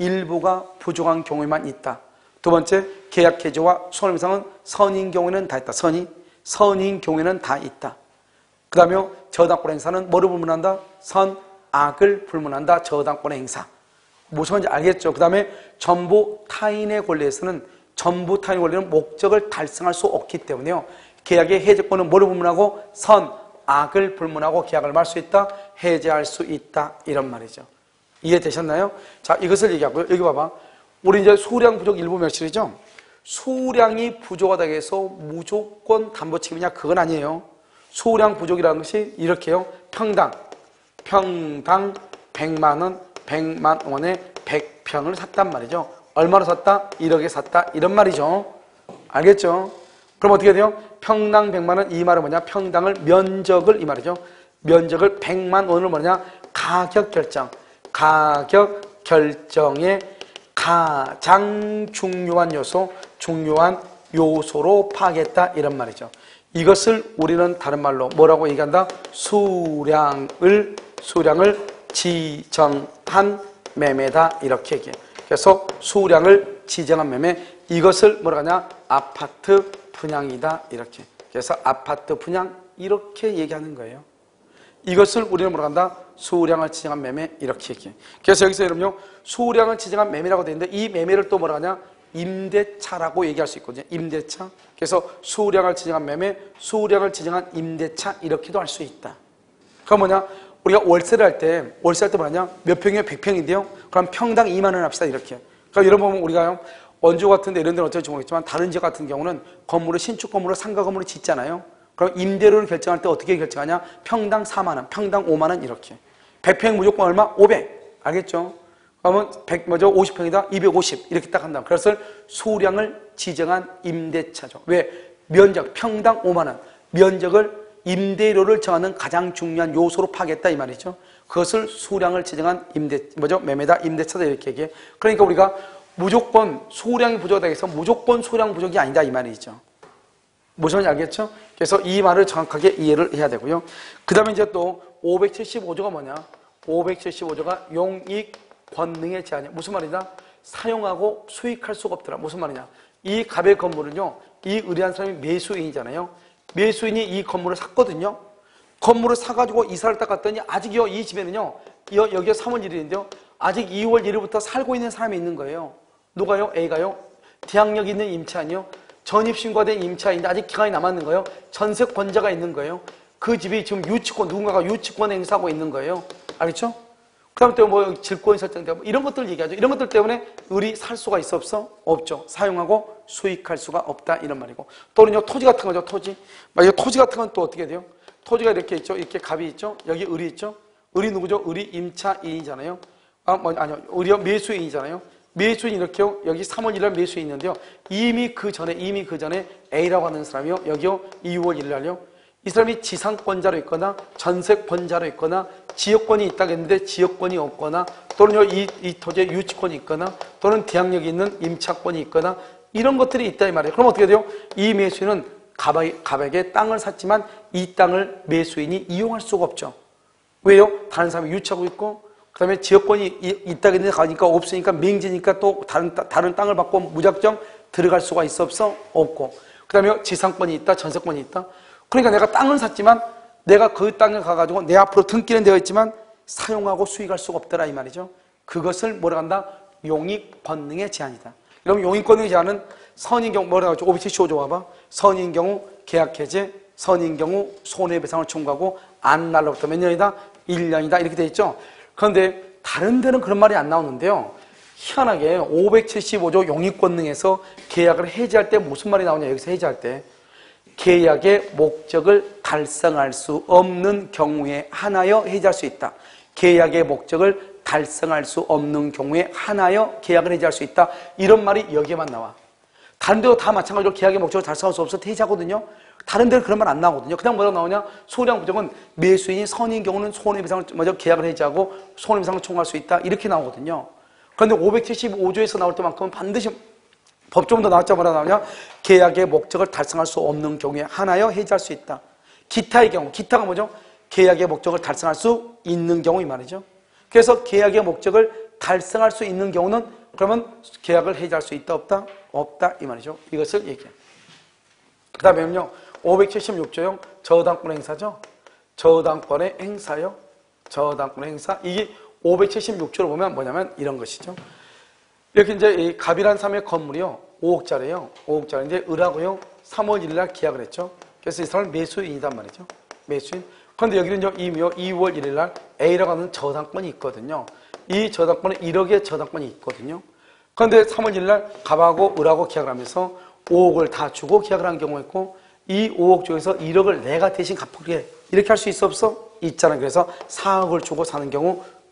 Speaker 1: 일부가 부족한 경우에만 있다. 두 번째, 계약 해제와 손해배상은 선인 경우에는 다 있다. 선이 선인 경우에는 다 있다. 그 다음에 저당권 행사는 뭐를 불문한다? 선, 악을 불문한다. 저당권 행사. 무슨 말인지 알겠죠? 그 다음에 전부 타인의 권리에서는, 전부 타인의 권리는 목적을 달성할 수 없기 때문에요. 계약의 해제권은 뭐를 불문하고? 선, 악을 불문하고 계약을 말 수 있다. 해제할 수 있다. 이런 말이죠. 이해되셨나요? 자, 이것을 얘기하고요. 여기 봐봐. 우리 이제 수량 부족 일부 며칠이죠? 수량이 부족하다고 해서 무조건 담보 책임이냐? 그건 아니에요. 수량 부족이라는 것이 이렇게요. 평당, 평당 백만 원, 백만 원에 백 평을 샀단 말이죠. 얼마로 샀다? 일억에 샀다. 이런 말이죠. 알겠죠? 그럼 어떻게 돼요? 평당 백만 원, 이 말은 뭐냐? 평당을 면적을 이 말이죠. 면적을 백만 원을 뭐냐? 가격 결정. 가격 결정의 가장 중요한 요소, 중요한 요소로 파악했다 이런 말이죠. 이것을 우리는 다른 말로 뭐라고 얘기한다? 수량을 수량을 지정한 매매다 이렇게 얘기해. 그래서 수량을 지정한 매매, 이것을 뭐라 하냐? 아파트 분양이다 이렇게. 그래서 아파트 분양 이렇게 얘기하는 거예요. 이것을 우리는 뭐라 한다? 수량을 지정한 매매 이렇게 얘기해. 그래서 여기서 여러분요, 수량을 지정한 매매라고 되어 있는데 이 매매를 또 뭐라 하냐? 임대차라고 얘기할 수 있거든요. 임대차. 그래서 수량을 지정한 매매, 수량을 지정한 임대차 이렇게도 할 수 있다. 그럼 뭐냐? 우리가 월세를 할 때, 월세 할 때 뭐냐? 몇 평이면 백 평인데요. 그럼 평당 이만 원 합시다 이렇게. 그러니까 여러분 보면 우리가요, 원주 같은 데 이런 데는 어쩔지 모르겠지만 다른 지역 같은 경우는 건물을 신축 건물을 상가 건물을 짓잖아요. 그럼 임대료를 결정할 때 어떻게 결정하냐? 평당 사만 원, 평당 오만 원 이렇게. 백 평 무조건 얼마? 오백. 알겠죠? 그러면 백, 뭐죠? 오십 평이다? 이백오십. 이렇게 딱 한다. 그래서 수량을 지정한 임대차죠. 왜? 면적, 평당 오만 원. 면적을 임대료를 정하는 가장 중요한 요소로 파겠다 이 말이죠. 그것을 수량을 지정한 임대, 뭐죠? 매매다, 임대차다 이렇게 얘기해. 그러니까 우리가 무조건 수량이 부족하다 해서 무조건 수량 부족이 아니다 이 말이죠. 무슨 말인지 알겠죠? 그래서 이 말을 정확하게 이해를 해야 되고요. 그 다음에 이제 또 오백칠십오 조가 뭐냐? 오백칠십오 조가 용익 권능의 제한이야. 무슨 말이냐? 사용하고 수익할 수가 없더라. 무슨 말이냐? 이 갑의 건물은요, 이 의뢰한 사람이 매수인이잖아요. 매수인이 이 건물을 샀거든요. 건물을 사가지고 이사를 딱 갔더니 아직요, 이 집에는요, 여기가 삼월 일일인데요. 아직 이월 일일부터 살고 있는 사람이 있는 거예요. 누가요? A가요? 대항력 있는 임차인이요. 전입신고된 임차인인데 아직 기간이 남았는 거예요. 전세권자가 있는 거예요. 그 집이 지금 유치권, 누군가가 유치권 행사하고 있는 거예요. 알겠죠? 그 다음에 또 뭐 질권이 설정되고 뭐 이런 것들 얘기하죠. 이런 것들 때문에 을이 살 수가 있어 없어? 없죠. 사용하고 수익할 수가 없다 이런 말이고. 또는요, 토지 같은 거죠. 토지. 만약에 토지 같은 건 또 어떻게 돼요? 토지가 이렇게 있죠. 이렇게 갑이 있죠. 여기 을이 있죠. 을이 누구죠? 을이 임차인이잖아요. 아, 뭐, 아니요. 을이 매수인이잖아요. 매수인 이렇게요. 여기 삼월 일일 날 매수인이 있는데요. 이미 그 전에, 이미 그 전에 A라고 하는 사람이요. 여기요. 이월 일일 날요. 이 사람이 지상권자로 있거나 전세권자로 있거나 지역권이 있다고 했는데 지역권이 없거나 또는 이, 이 토지에 유치권이 있거나 또는 대항력이 있는 임차권이 있거나 이런 것들이 있다 이 말이에요. 그럼 어떻게 돼요? 이 매수인은 갑에게, 갑에게 땅을 샀지만 이 땅을 매수인이 이용할 수가 없죠. 왜요? 다른 사람이 유치하고 있고 그 다음에 지역권이 있다고 했는데 가니까 없으니까 맹지니까 또 다른, 다른 땅을 받고 무작정 들어갈 수가 있어 없어? 없고 그 다음에 지상권이 있다, 전세권이 있다. 그러니까 내가 땅을 샀지만 내가 그 땅에 가가지고 내 앞으로 등기는 되어 있지만 사용하고 수익할 수가 없더라 이 말이죠. 그것을 뭐라 한다? 용익 권능의 제한이다. 그럼 용익 권능의 제한은 선인 경우 뭐라고 하죠? 오백칠십오 조 봐봐. 선인 경우 계약 해제, 선인 경우 손해배상을 청구하고 안 날로부터 몇 년이다? 일 년이다 이렇게 돼 있죠. 그런데 다른 데는 그런 말이 안 나오는데요. 희한하게 오백칠십오 조 용익 권능에서 계약을 해지할 때 무슨 말이 나오냐? 여기서 해지할 때 계약의 목적을 달성할 수 없는 경우에 하나여 해지할 수 있다. 계약의 목적을 달성할 수 없는 경우에 하나여 계약을 해지할 수 있다. 이런 말이 여기에만 나와. 다른 데도 다 마찬가지로 계약의 목적을 달성할 수 없어서 해지하거든요. 다른 데는 그런 말 안 나오거든요. 그냥 뭐라고 나오냐? 소량 부족은 매수인이 선인 경우는 손해배상을 먼저 계약을 해지하고 손해배상을 청구할 수 있다. 이렇게 나오거든요. 그런데 오백칠십오 조에서 나올 때만큼은 반드시 법조문도 나왔자 뭐라 나오냐? 계약의 목적을 달성할 수 없는 경우에 하나여 해지할 수 있다. 기타의 경우, 기타가 뭐죠? 계약의 목적을 달성할 수 있는 경우 이 말이죠. 그래서 계약의 목적을 달성할 수 있는 경우는 그러면 계약을 해지할 수 있다 없다? 없다 이 말이죠. 이것을 얘기해요. 그 다음에는요, 오백칠십육 조요. 저당권 행사죠. 저당권의 행사요. 저당권 행사. 이게 오백칠십육 조를 보면 뭐냐면 이런 것이죠. 이렇게 이제 이 갑이란 사람의 건물이요. 오억짜리예요. 오억짜리인데 을하고요. 삼월 일일 날 계약을 했죠. 그래서 이 사람은 매수인이단 말이죠. 매수인. 그런데 여기는요. 이미요. 이월 일일 날 A라고 하는 저당권이 있거든요. 이 저당권은 일억의 저당권이 있거든요. 그런데 삼월 일일 날 갑하고 을하고 계약을 하면서 오억을 다 주고 계약을 한 경우가 있고 이 오억 중에서 일억을 내가 대신 갚게 이렇게 할 수 있어 없어? 있잖아. 그래서 사억을 주고 사는 경우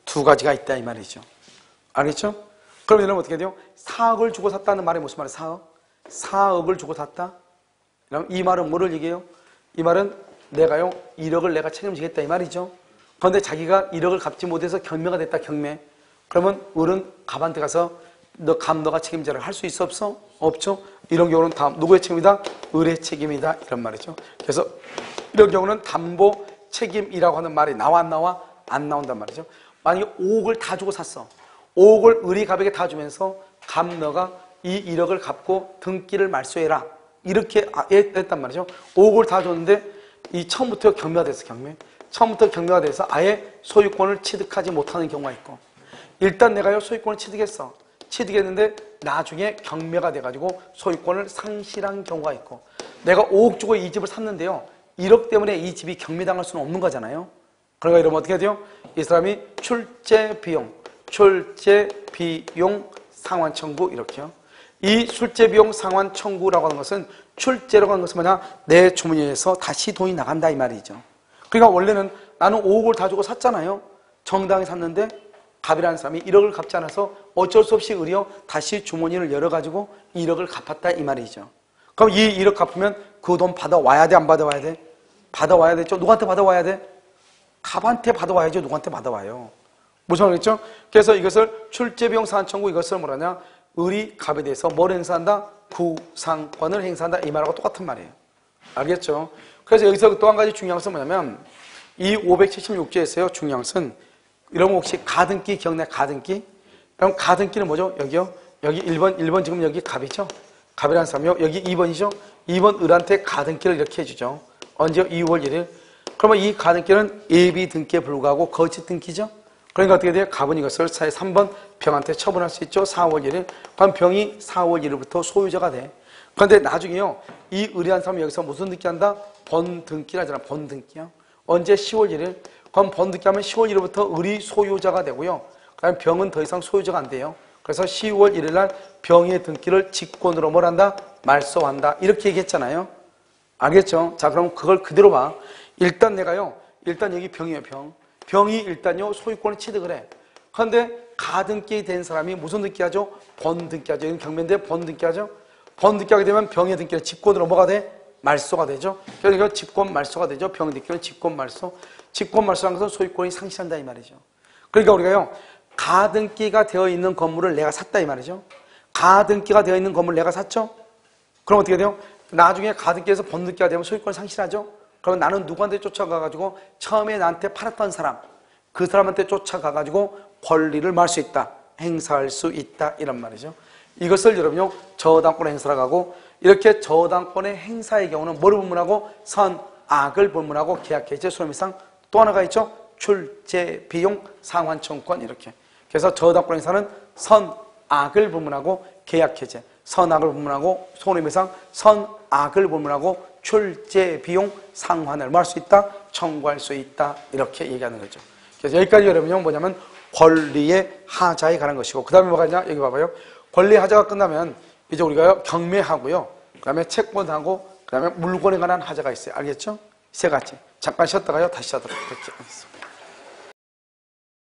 Speaker 1: 두 가지가 있다 이 말이죠. 알겠죠? 그럼 이러면 어떻게 돼요? 사억을 주고 샀다는 말이 무슨 말이에요? 사억? 사억을 주고 샀다? 그럼 이 말은 뭐를 얘기해요? 이 말은 내가요 일억을 내가 책임지겠다 이 말이죠. 그런데 자기가 일억을 갚지 못해서 경매가 됐다 경매. 그러면 을은 갑한테 가서 너 갑 너가 책임져라 할 수 있어 없어? 없죠. 이런 경우는 다 누구의 책임이다? 을의 책임이다 이런 말이죠. 그래서 이런 경우는 담보 책임이라고 하는 말이 나와 안 나와? 안 나온단 말이죠. 만약에 오억을 다 주고 샀어. 오억을 을이 갑에게 다 주면서 갑 너가 이 일억을 갚고 등기를 말소해라 이렇게 했단 말이죠. 오억을 다 줬는데 이 처음부터 경매가 됐어. 경매 처음부터 경매가 돼서 아예 소유권을 취득하지 못하는 경우가 있고, 일단 내가요 소유권을 취득했어. 취득했는데 나중에 경매가 돼가지고 소유권을 상실한 경우가 있고, 내가 오억 주고 이 집을 샀는데요 일억 때문에 이 집이 경매당할 수는 없는 거잖아요. 그러니까 이러면 어떻게 돼요? 이 사람이 출제 비용, 출제 비용 상환 청구 이렇게요. 이 출제 비용 상환 청구라고 하는 것은 출제라고 하는 것은 뭐냐? 내 주머니에서 다시 돈이 나간다 이 말이죠. 그러니까 원래는 나는 오억을 다 주고 샀잖아요. 정당히 샀는데 갑이라는 사람이 일억을 갚지 않아서 어쩔 수 없이 의려 다시 주머니를 열어가지고 일억을 갚았다 이 말이죠. 그럼 이 일억 갚으면 그 돈 받아와야 돼? 안 받아와야 돼? 받아와야 되죠. 누구한테 받아와야 돼? 갑한테 받아와야죠. 누구한테 받아와요? 무슨 말이겠죠? 그래서 이것을 출제비용 상환 청구 이것을 뭐라냐? 을이 갑에 대해서 뭘 행사한다? 구상권을 행사한다 이 말하고 똑같은 말이에요. 알겠죠? 그래서 여기서 또 한 가지 중요한 것은 뭐냐면 이 오백칠십육 조에서요 중요한 것은 이런 거 혹시 가등기 기억나요? 가등기? 그럼 가등기는 뭐죠? 여기요? 여기 일 번, 일 번 지금 여기 갑이죠? 갑이라는 사람이요. 여기 이 번이죠? 이 번 을한테 가등기를 이렇게 해주죠. 언제요? 이월 일일. 그러면 이 가등기는 예비 등기에 불과하고 거짓 등기죠? 그러니까 어떻게 돼요? 갑은 이것을 삼 번 병한테 처분할 수 있죠? 사월 일일. 그럼 병이 사월 일일부터 소유자가 돼. 그런데 나중에요. 이 을이라는 사람이 여기서 무슨 등기한다? 번등기라잖아. 번등기요. 언제? 시월 일일. 그럼 번등기하면 시월 일일부터 을이 소유자가 되고요. 그다음에 병은 더 이상 소유자가 안 돼요. 그래서 시월 일일 날 병의 등기를 직권으로 뭘 한다? 말소한다. 이렇게 얘기했잖아요. 알겠죠? 자, 그럼 그걸 그대로 봐. 일단 내가요. 일단 여기 병이에요, 병. 병이 일단요, 소유권을 취득을 해. 그런데 가등기 된 사람이 무슨 등기하죠? 번등기하죠. 이건 경매인데 번등기하죠? 번등기하게 되면 병의 등기는 직권으로 뭐가 돼? 말소가 되죠. 그러니까 직권 말소가 되죠. 병의 등기는 직권 말소. 직권 말소한 것은 소유권이 상실한다 이 말이죠. 그러니까 우리가요, 가등기가 되어 있는 건물을 내가 샀다 이 말이죠. 가등기가 되어 있는 건물을 내가 샀죠? 그럼 어떻게 돼요? 나중에 가등기에서 번등기가 되면 소유권을 상실하죠? 그러면 나는 누구한테 쫓아가가지고 처음에 나한테 팔았던 사람, 그 사람한테 쫓아가가지고 권리를 말 수 있다. 행사할 수 있다. 이런 말이죠. 이것을 여러분요, 저당권 행사라고 하고, 이렇게 저당권의 행사의 경우는 뭐를 불문하고? 선악을 불문하고 계약해제 소임상 또 하나가 있죠. 출제 비용 상환 청구권 이렇게. 그래서 저당권 행사는 선악을 불문하고 계약해제, 선악을 불문하고 손해배상, 선악을 불문하고 출제 비용 상환을 뭐 할 수 있다? 청구할 수 있다. 이렇게 얘기하는 거죠. 그래서 여기까지 여러분요 뭐냐면 권리의 하자에 관한 것이고, 그 다음에 뭐가 있냐? 여기 봐봐요. 권리의 하자가 끝나면 이제 우리가 경매하고요, 그 다음에 채권하고, 그 다음에 물건에 관한 하자가 있어요. 알겠죠? 세 가지. 잠깐 쉬었다가요 다시 하도록 그렇게 하겠습니다.